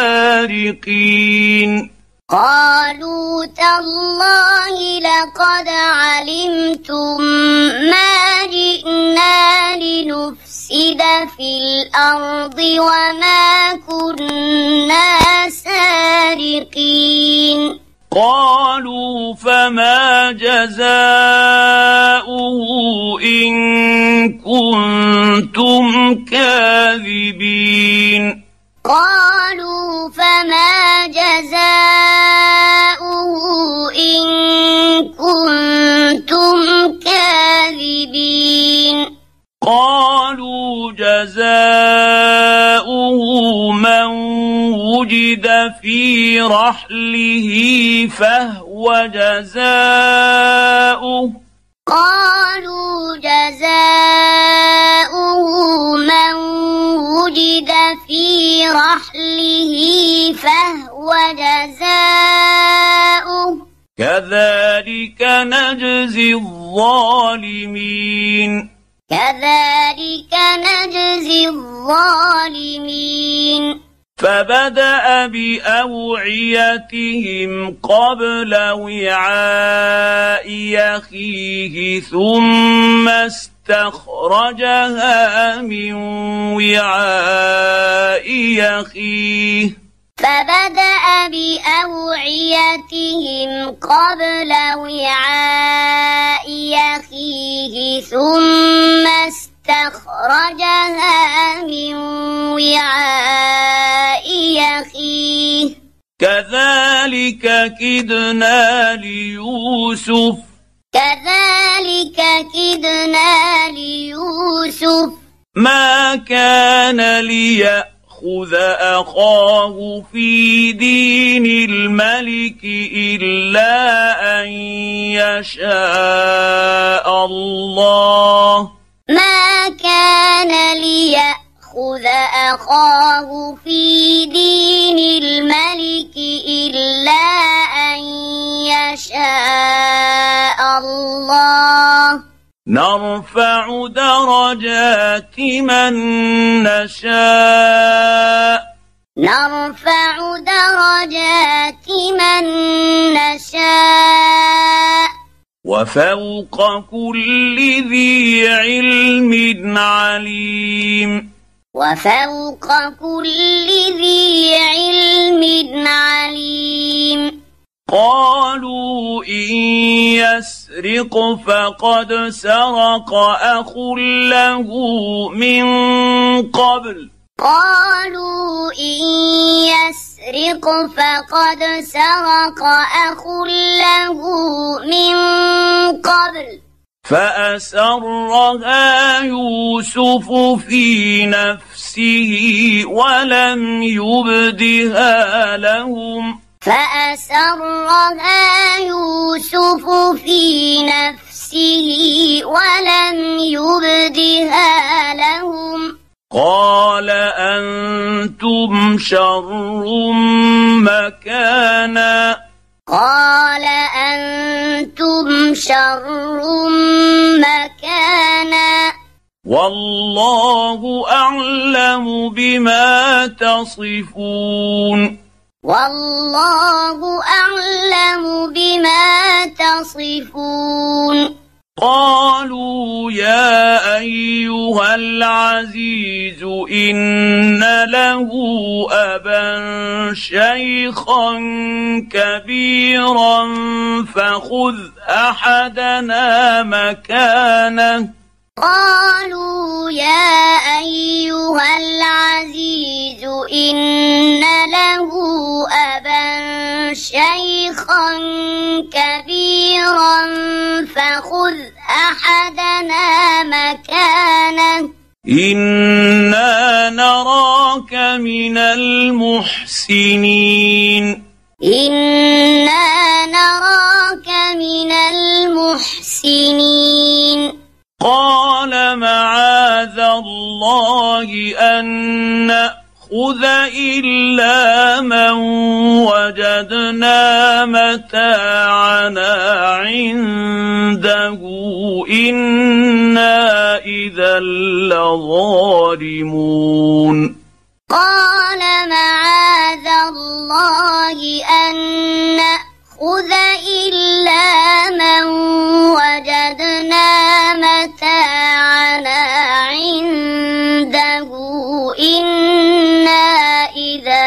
سارقين قالوا تالله لقد علمتم ما جئنا لنفسد في الأرض وما كنا سارقين قالوا فما جزاؤه إن كنتم كاذبين قالوا فما جزاؤه إن كنتم كاذبين قالوا جزاؤه من وجد في رحله فهو جزاؤه قالوا جزاؤه من وجد في رحله فهو جزاؤه كذلك نجزي الظالمين كذلك نجزي الظالمين فبدأ بأوعيتهم قبل وعاء أخيه ثم استخرجها من وعاء أخيه فبدأ بأوعيتهم قبل وعاء أخيه ثم استخرجها من وعاء أخيه كذلك كدنا ليوسف ما كان ليأخذ أخاه في دين الملك إلا أن يشاء الله ما كان ليأخذ أخاه في دين الملك إلا أن يشاء الله نرفع درجات من نشاء وفوق كل ذي علم عليم قالوا إن يسرق فقد سرق أخ له من قبل فأسرها يوسف في نفسه ولم يبدها لهم قال أنتم شر مكانا والله أعلم بما تصفون قالوا يا أيها العزيز إن له أبا شيخا كبيرا فخذ أحدنا مكانه. قالوا يا أيها العزيز إن له أبا شيخا كبيرا فخذ أحدنا مكانه إنا نراك من المحسنين. إنا نراك من المحسنين. قال معاذ الله أن نأخذ إلا من وجدنا متاعنا عنده إنا إذا لظالمون. قال معاذ الله أن نأخذ إلا من وجدنا متاعنا عنده إنا إذا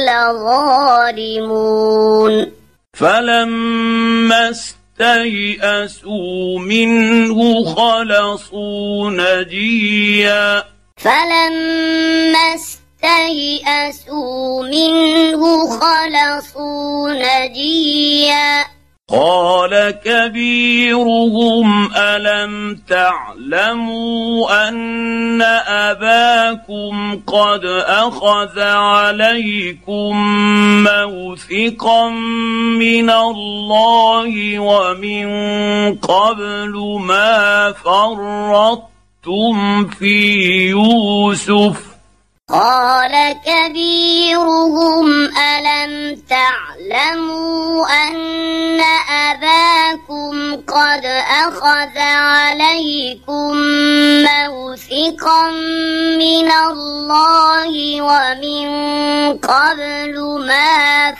لظالمون. فلما استيئسوا منه خلصوا نجيا. فلما استيئسوا منه خلصوا نجيا. قال كبيرهم ألم تعلموا أن أباكم قد أخذ عليكم موثقا من الله ومن قبل ما فرطتم في يوسف. قال كبيرهم ألم تعلموا أن أباكم قد أخذ عليكم موثقا من الله ومن قبل ما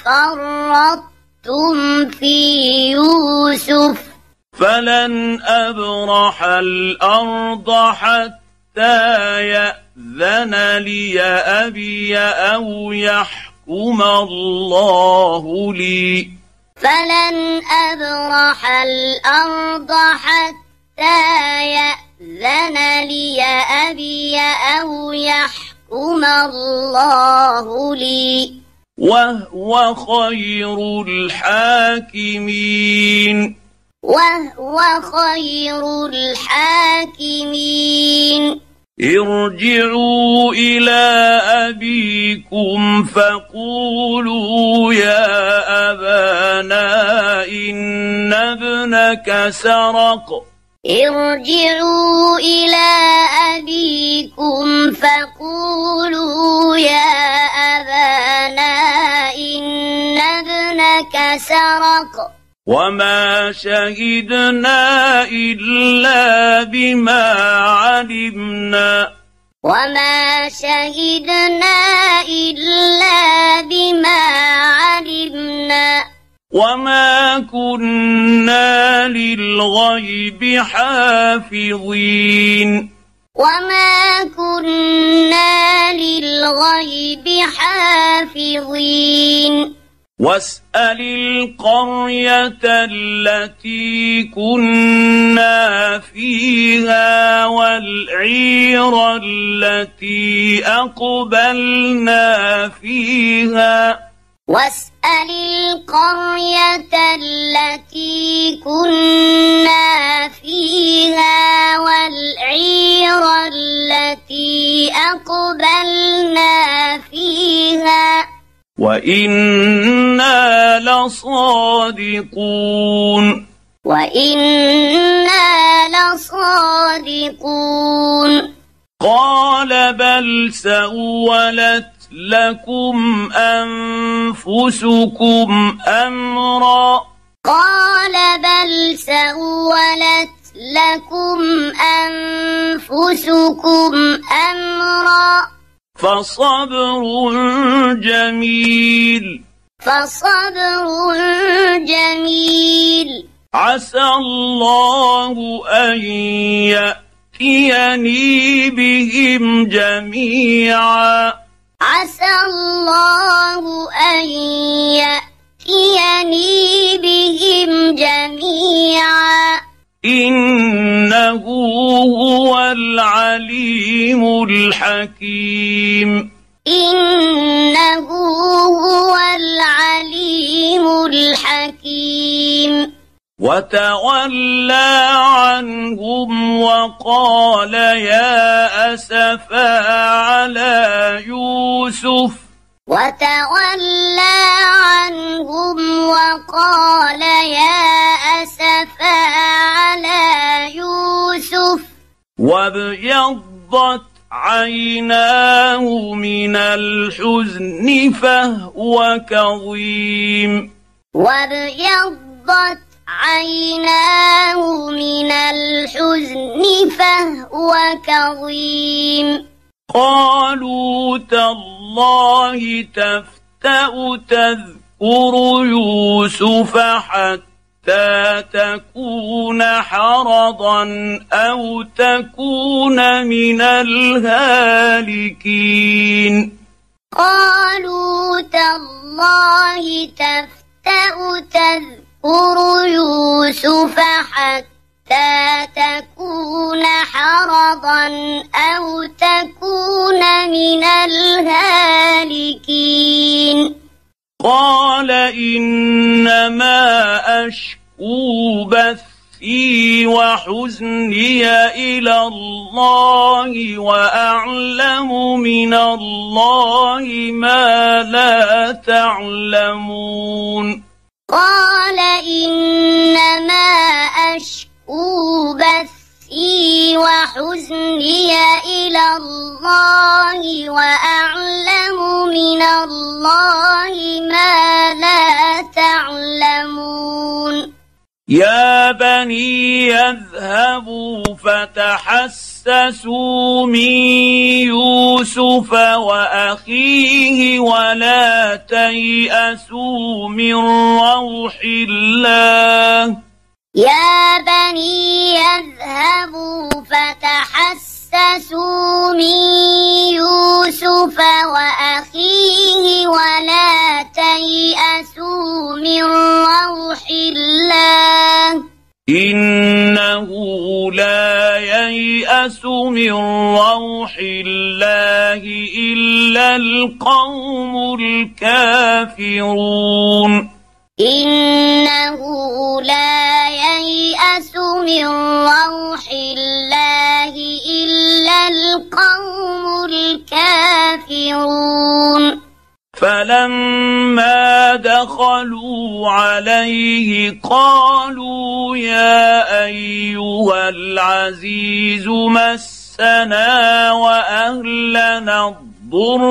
فرطتم في يوسف. فلن أبرح الأرض حتى يأذن لي أبي أو يحكم الله لي. فلن أبرح الأرض حتى يأذن لي أبي أو يحكم الله لي. وهو خير الحاكمين. وهو خير الحاكمين. ارجعوا إلى أبيكم فقولوا يا أبانا إن ابنك سرق. ارجعوا إلى أبيكم فقولوا يا أبانا إن ابنك سرق. وما شهدنا إلا بما علمنا. وما شهدنا إلا بما علمنا. وما كنا للغيب حافظين. وما كنا للغيب حافظين. واسأل القرية التي كنا فيها والعير التي أقبلنا فيها. واسأل القرية التي كنا فيها والعير التي أقبلنا فيها. وإنا لصادقون. وإنا لصادقون. قال بل سولت لكم أنفسكم أمرا. قال بل سولت لكم أنفسكم أمرا. فصبر جميل. فصبر جميل. عسى الله أن يأتيني بهم جميعا عسى الله أن يأتيني بهم جميعا إنه هو العليم الحكيم إنه هو العليم الحكيم وتولى عنهم وقال يا أسفا على يوسف وتولى عنهم وقال يا أسفا على يوسف وابيضت عيناه من الحزن فهو كظيم وابيضت عيناه من الحزن فهو كظيم قالوا تالله تفتأ تذكر يوسف حتى تكون حرضا أو تكون من الهالكين قالوا تالله تفتأ تذكر يوسف حتى تكون حرضا أو تكون من الهالكين قال إنما أشكو بثي وحزني إلى الله وأعلم من الله ما لا تعلمون قال إنما أشكو بثي وحزني إلى الله وأعلم من الله ما لا تعلمون يا بني يذهبوا فتحسسوا من يوسف وأخيه ولا تيأسوا من روح الله يا بني يذهبوا فتحسسوا من يوسف وأخيه ولا تيأسوا من روح الله إنه لا ييأس من روح الله إلا القوم الكافرون إنه لا ييأس من روح الله إلا القوم الكافرون فلما دخلوا عليه قالوا يا أيها العزيز مسنا وأهلنا الضر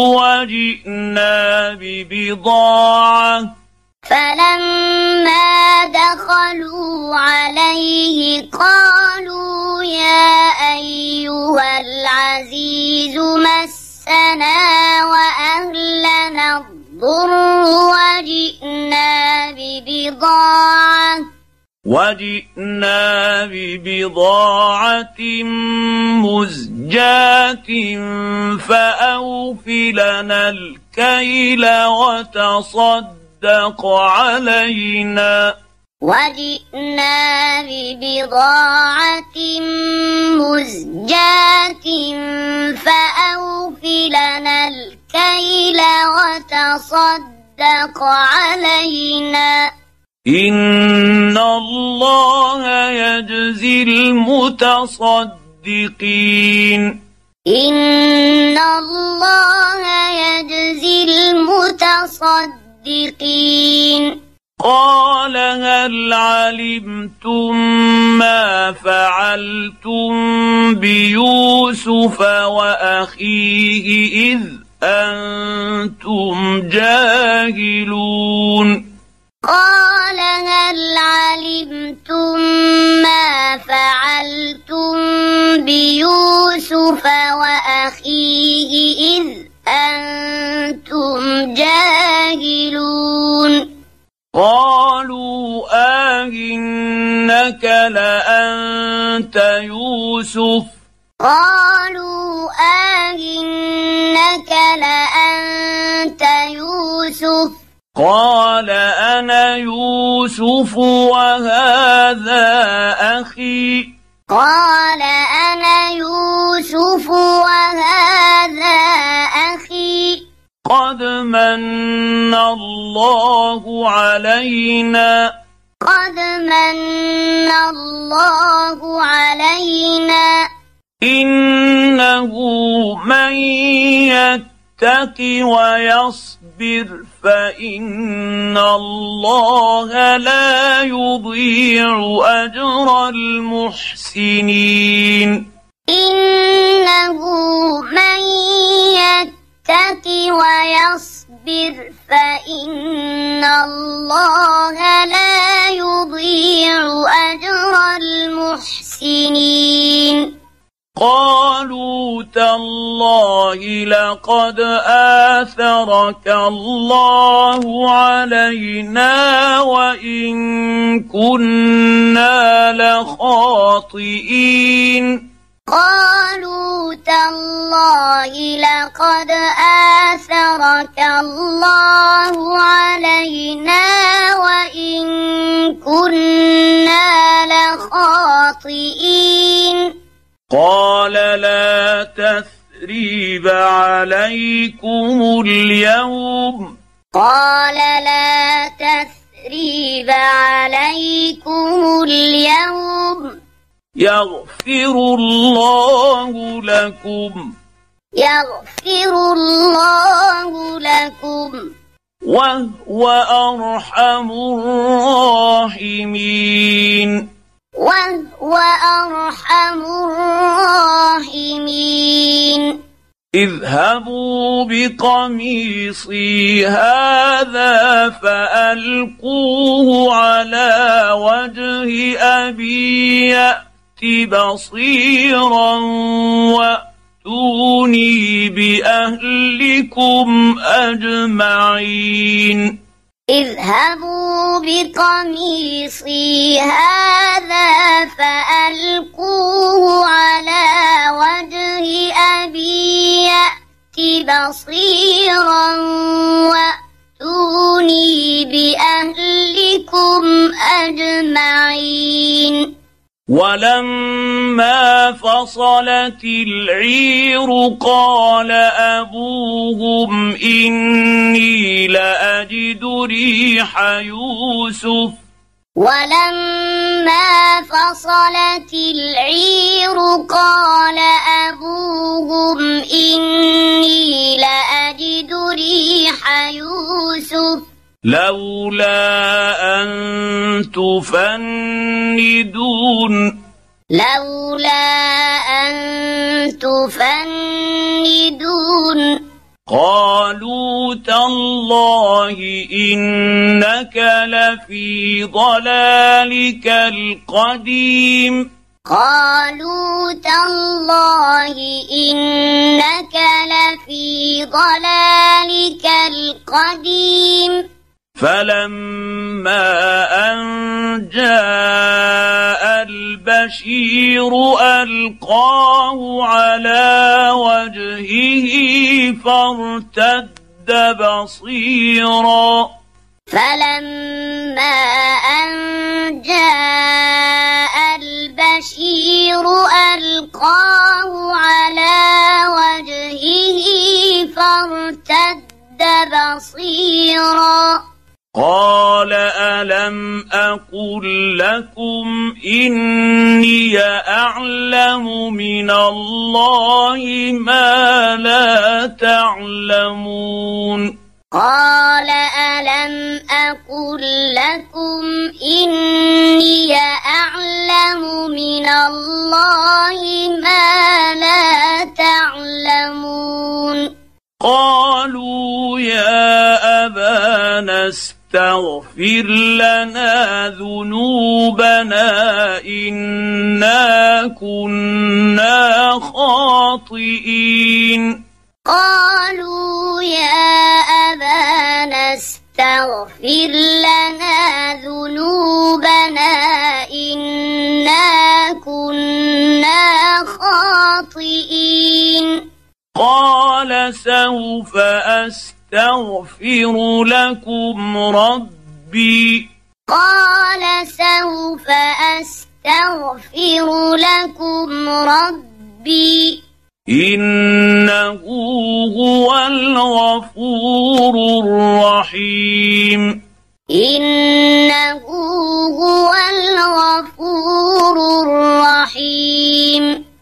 وجئنا ببضاعة فلما دخلوا عليه قالوا يا أيها العزيز مسنا وأهلنا الضر وجئنا ببضاعة مزجاة فأوف لنا الكيل وتصدق علينا وجئنا ببضاعة مزجاة فأوف لنا الكيل وتصدق علينا إن الله يجزي المتصدقين إن الله يجزي المتصدقين قال هل علمتم ما فعلتم بيوسف وأخيه إذ أنتم جاهلون قال هل علمتم ما فعلتم بيوسف وأخيه إذ أنتم جاهلون قالوا لأنت يوسف قالوا أئنك لأنت يوسف قال أنا يوسف وهذا أخي قال أنا يوسف وهذا أخي قد من الله علينا إنه من يتق ويصبر فإن الله لا يضيع أجر المحسنين إنه من يتق ويصبر فإن الله لا يضيع أجر المحسنين قالوا تالله لقد آثرك الله علينا وإن كنا لخاطئين قالوا تالله لقد آثرك الله علينا وإن كنا لخاطئين قال لا تثريب عليكم اليوم يغفر الله لكم وهو أرحم الراحمين اذهبوا بقميصي هذا فألقوه على وجه أبي يأت بصيرا وأتوني بأهلكم أجمعين اذهبوا بقميصي هذا فألقوه على وجه أبي يأت بصيرا وأتوني بأهلكم أجمعين ولما فصلت العير قال أبوهم إني لأجد ريح يوسف ولما فصلت العير قال أبوهم إني لأجد ريح يوسف لولا أن تفندون قالوا تالله إنك لفي ضلالك القديم فلما أن جاء البشير ألقاه على وجهه فارتد بصيرا فلما أن جاء البشير ألقاه على وجهه فارتد بصيرا قال ألم أقل لكم إني أعلم من الله ما لا تعلمون قال ألم أقل لكم إني أعلم من الله ما لا تعلمون قالوا يا أبانا استغفر لنا ذنوبنا إنا كنا خاطئين قالوا يا أبانا استغفر لنا ذنوبنا إنا شيء قال سوف أستغفر لكم ربي قال سوف أستغفر لكم ربي إنه هو الغفور الرحيم إنه هو الغفور الرحيم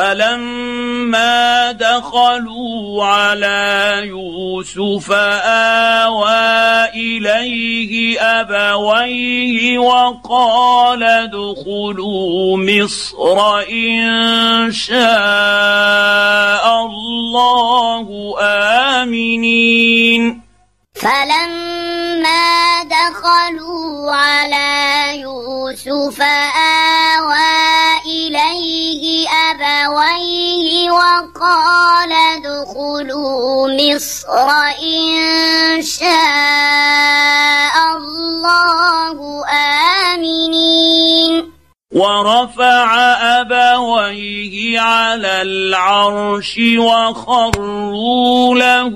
فلما دخلوا على يوسف آوى إليه أبويه وقال ادخلوا مصر إن شاء الله آمنين فلما دخلوا على يوسف آوى إليه أبويه وقال ادخلوا مصر إن شاء الله آمنين ورفع أبويه على العرش وخروا له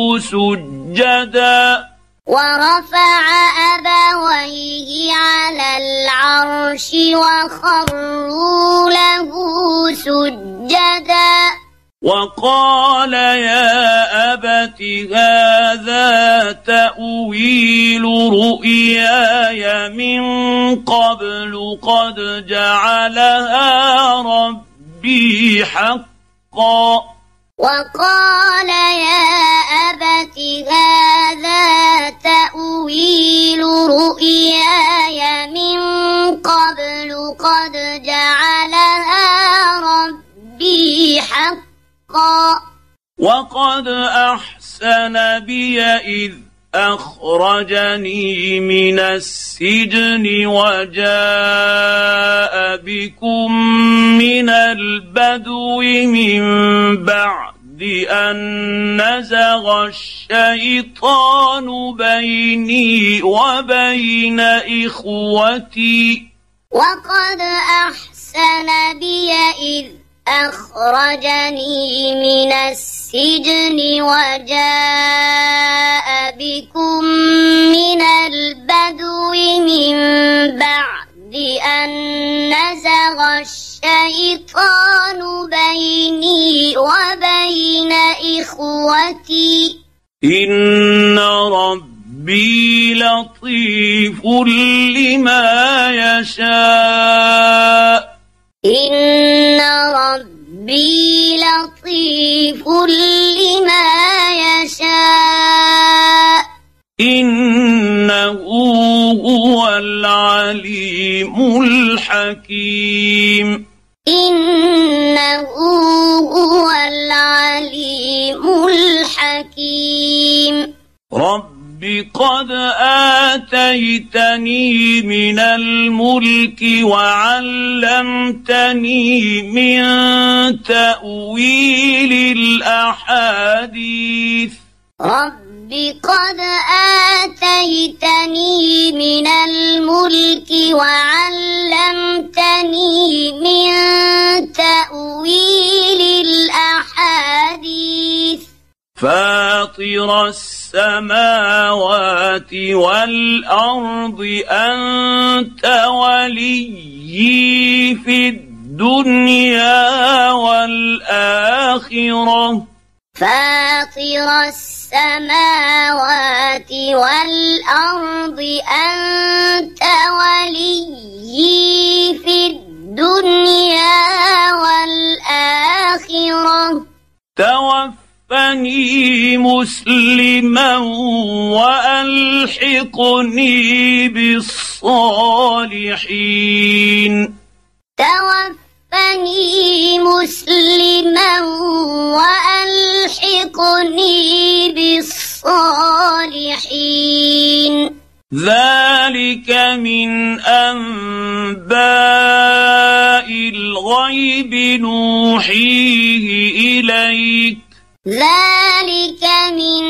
سجدا ورفع أبويه على العرش وخروا له سجدا وقال يا أبت هذا تأويل رؤياي من قبل قد جعلها ربي حقا وقال يا أبت هذا تأويل رؤياي من قبل قد جعلها ربي حقا وقد أحسن بي إذ أخرجني من السجن وجاء بكم من البدو من بعد أن نزغ الشيطان بيني وبين إخوتي وقد أحسن بي إذ أخرجني من السجن وجاء بكم من البدو من بعد أن نزغ الشيطان بيني وبين إخوتي إن ربي لطيف لما يشاء إن ربي لطيف لما يشاء إنه هو العليم الحكيم إنه هو العليم الحكيم رب قد آتيتني من الملك وعلمتني من تأويل الأحاديث رب قد آتيتني من الملك وعلمتني من تأويل الأحاديث فاطر السماوات والأرض أنت وليي في الدنيا والآخرة فاطر السماوات والأرض أنت وليي في الدنيا والآخرة توفني مسلما وألحقني بالصالحين توفني مسلما وألحقني بالصالحين ذلك من أنباء الغيب نوحيه إليك ذلك من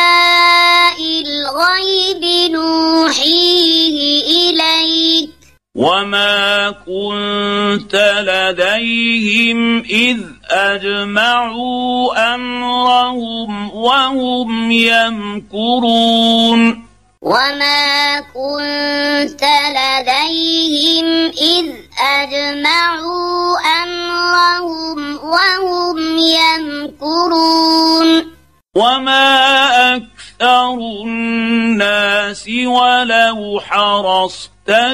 أنباء الغيب نوحيه إليك وما كنت لديهم إذ أجمعوا أمرهم وهم يمكرون وما كنت لديهم إذ أجمعوا أمرهم وهم يمكرون وما أكثر الناس ولو حرصت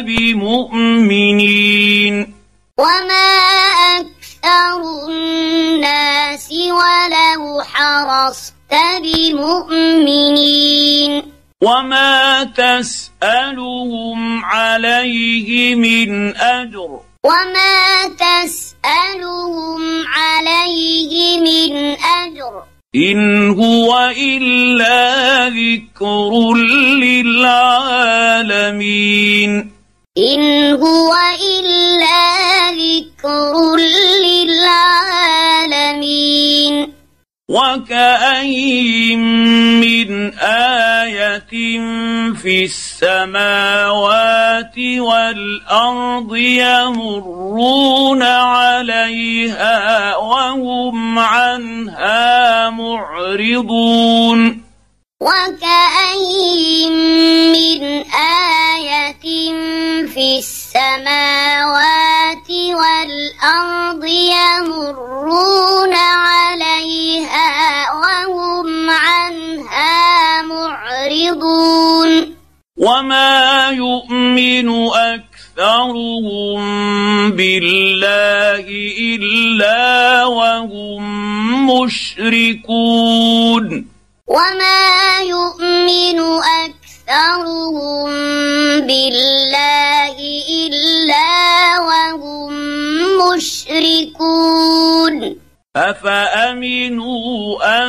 بمؤمنين وما أكثر الناس ولو حرصت بمؤمنين وما تسألهم عليه من أجر وما تسألهم عليه من أجر إن هو إلا ذكر للعالمين إن هو إلا ذكر للعالمين وكأين من آية في السماوات والأرض يمرون عليها وهم عنها معرضون وكأين من آية في السماوات والأرض يمرون عليها وهم عنها معرضون وما يؤمن أكثرهم بالله إلا وهم مشركون وما يؤمن أكثرهم بالله إلا وهم مشركون أفأمنوا أن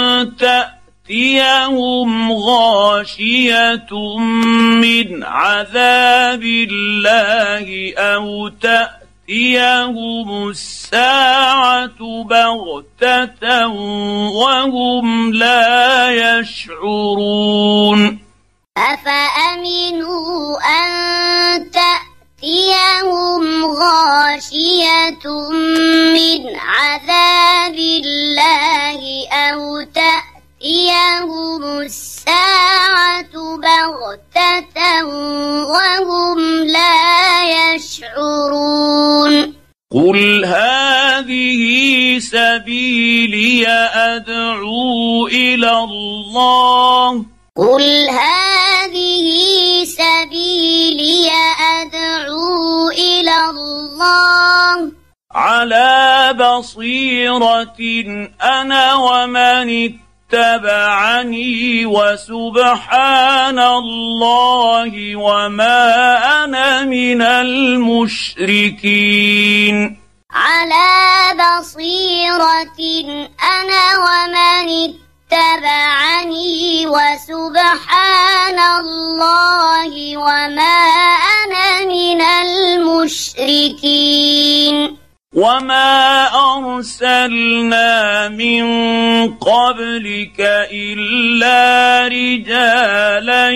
تأتيهم غاشية من عذاب الله أو تأتيهم الساعة بغتة وهم لا يشعرون أفأمنوا أن تأتيهم غاشية من عذاب الله أو تأتيهم الساعة بغتة وهم لا يشعرون قل هذه سبيلي أدعو إلى الله قل هذه سبيلي أدعو إلى الله على بصيرة أنا ومن اتبعني وسبحان الله وما أنا من المشركين على بصيرة أنا ومن اتبعني وسبحان الله وما أنا من المشركين وما أرسلنا من قبلك إلا رجالا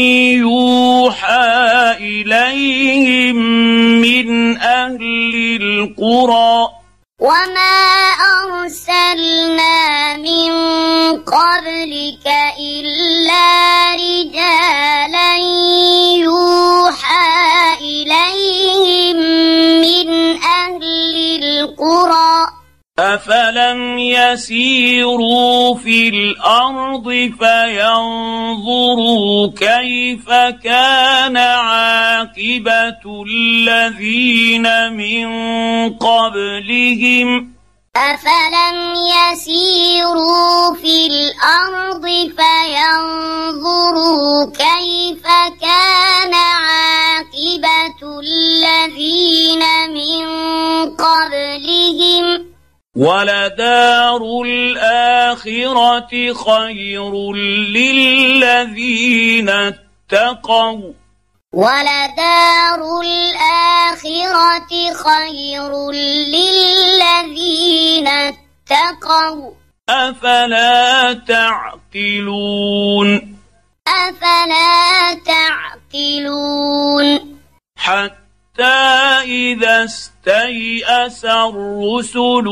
يوحى إليهم من أهل القرى وما أرسلنا من قبلك إلا رجالا يوحى إليهم من أهل القرى أفلم يسيروا في الأرض فينظروا كيف كان عاقبة الذين من قبلهم أفلم يسيروا في الأرض فينظروا كيف كان عاقبة الذين من قبلهم ولدار الآخرة خير للذين اتقوا ولدار الآخرة خير للذين اتقوا أفلا تعقلون أفلا تعقلون حتى إذا استيأس الرسل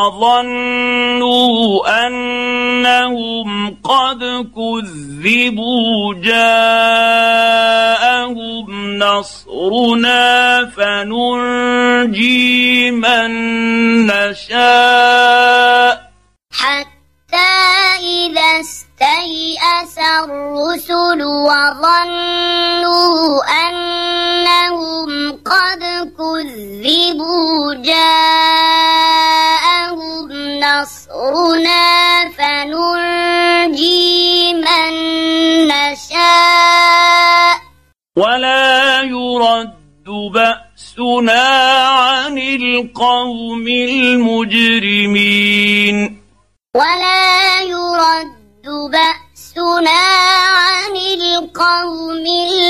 وظنوا أنهم قد كذبوا جاءهم نصرنا فننجي من نشاء حتى إذا استيأس الرسل وظنوا أنهم قد كذبوا جاءهم نصرنا فننجي من نشاء ولا يرد بأسنا عن القوم المجرمين ولا يرد بأسنا عن القوم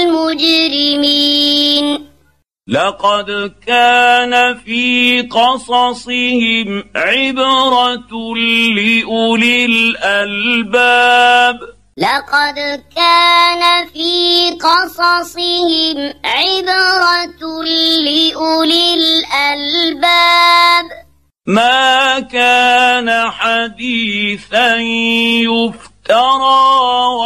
المجرمين لقد كان في قصصهم عبرة لأولي الألباب لقد كان في قصصهم عبرة لأولي الألباب ما كان حديثا يفترى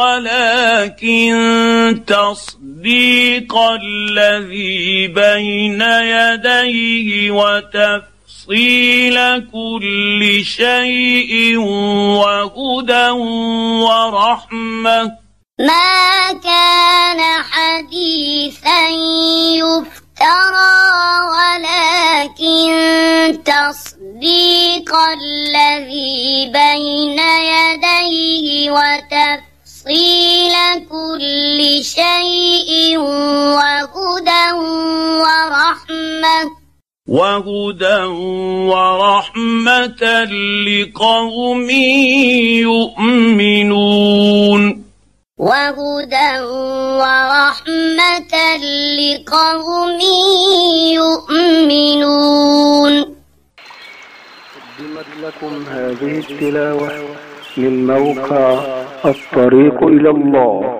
ولكن تصديق الذي بين يديه وتفصيل كل شيء وهدى ورحمة ما كان حديثا يفترى ولكن تصديق الذي بين يديه وتفصيل كل شيء وهدى ورحمة لقوم يؤمنون وهدى ورحمة لقوم يؤمنون. قدمت لكم هذه التلاوة من موقع الطريق إلى الله.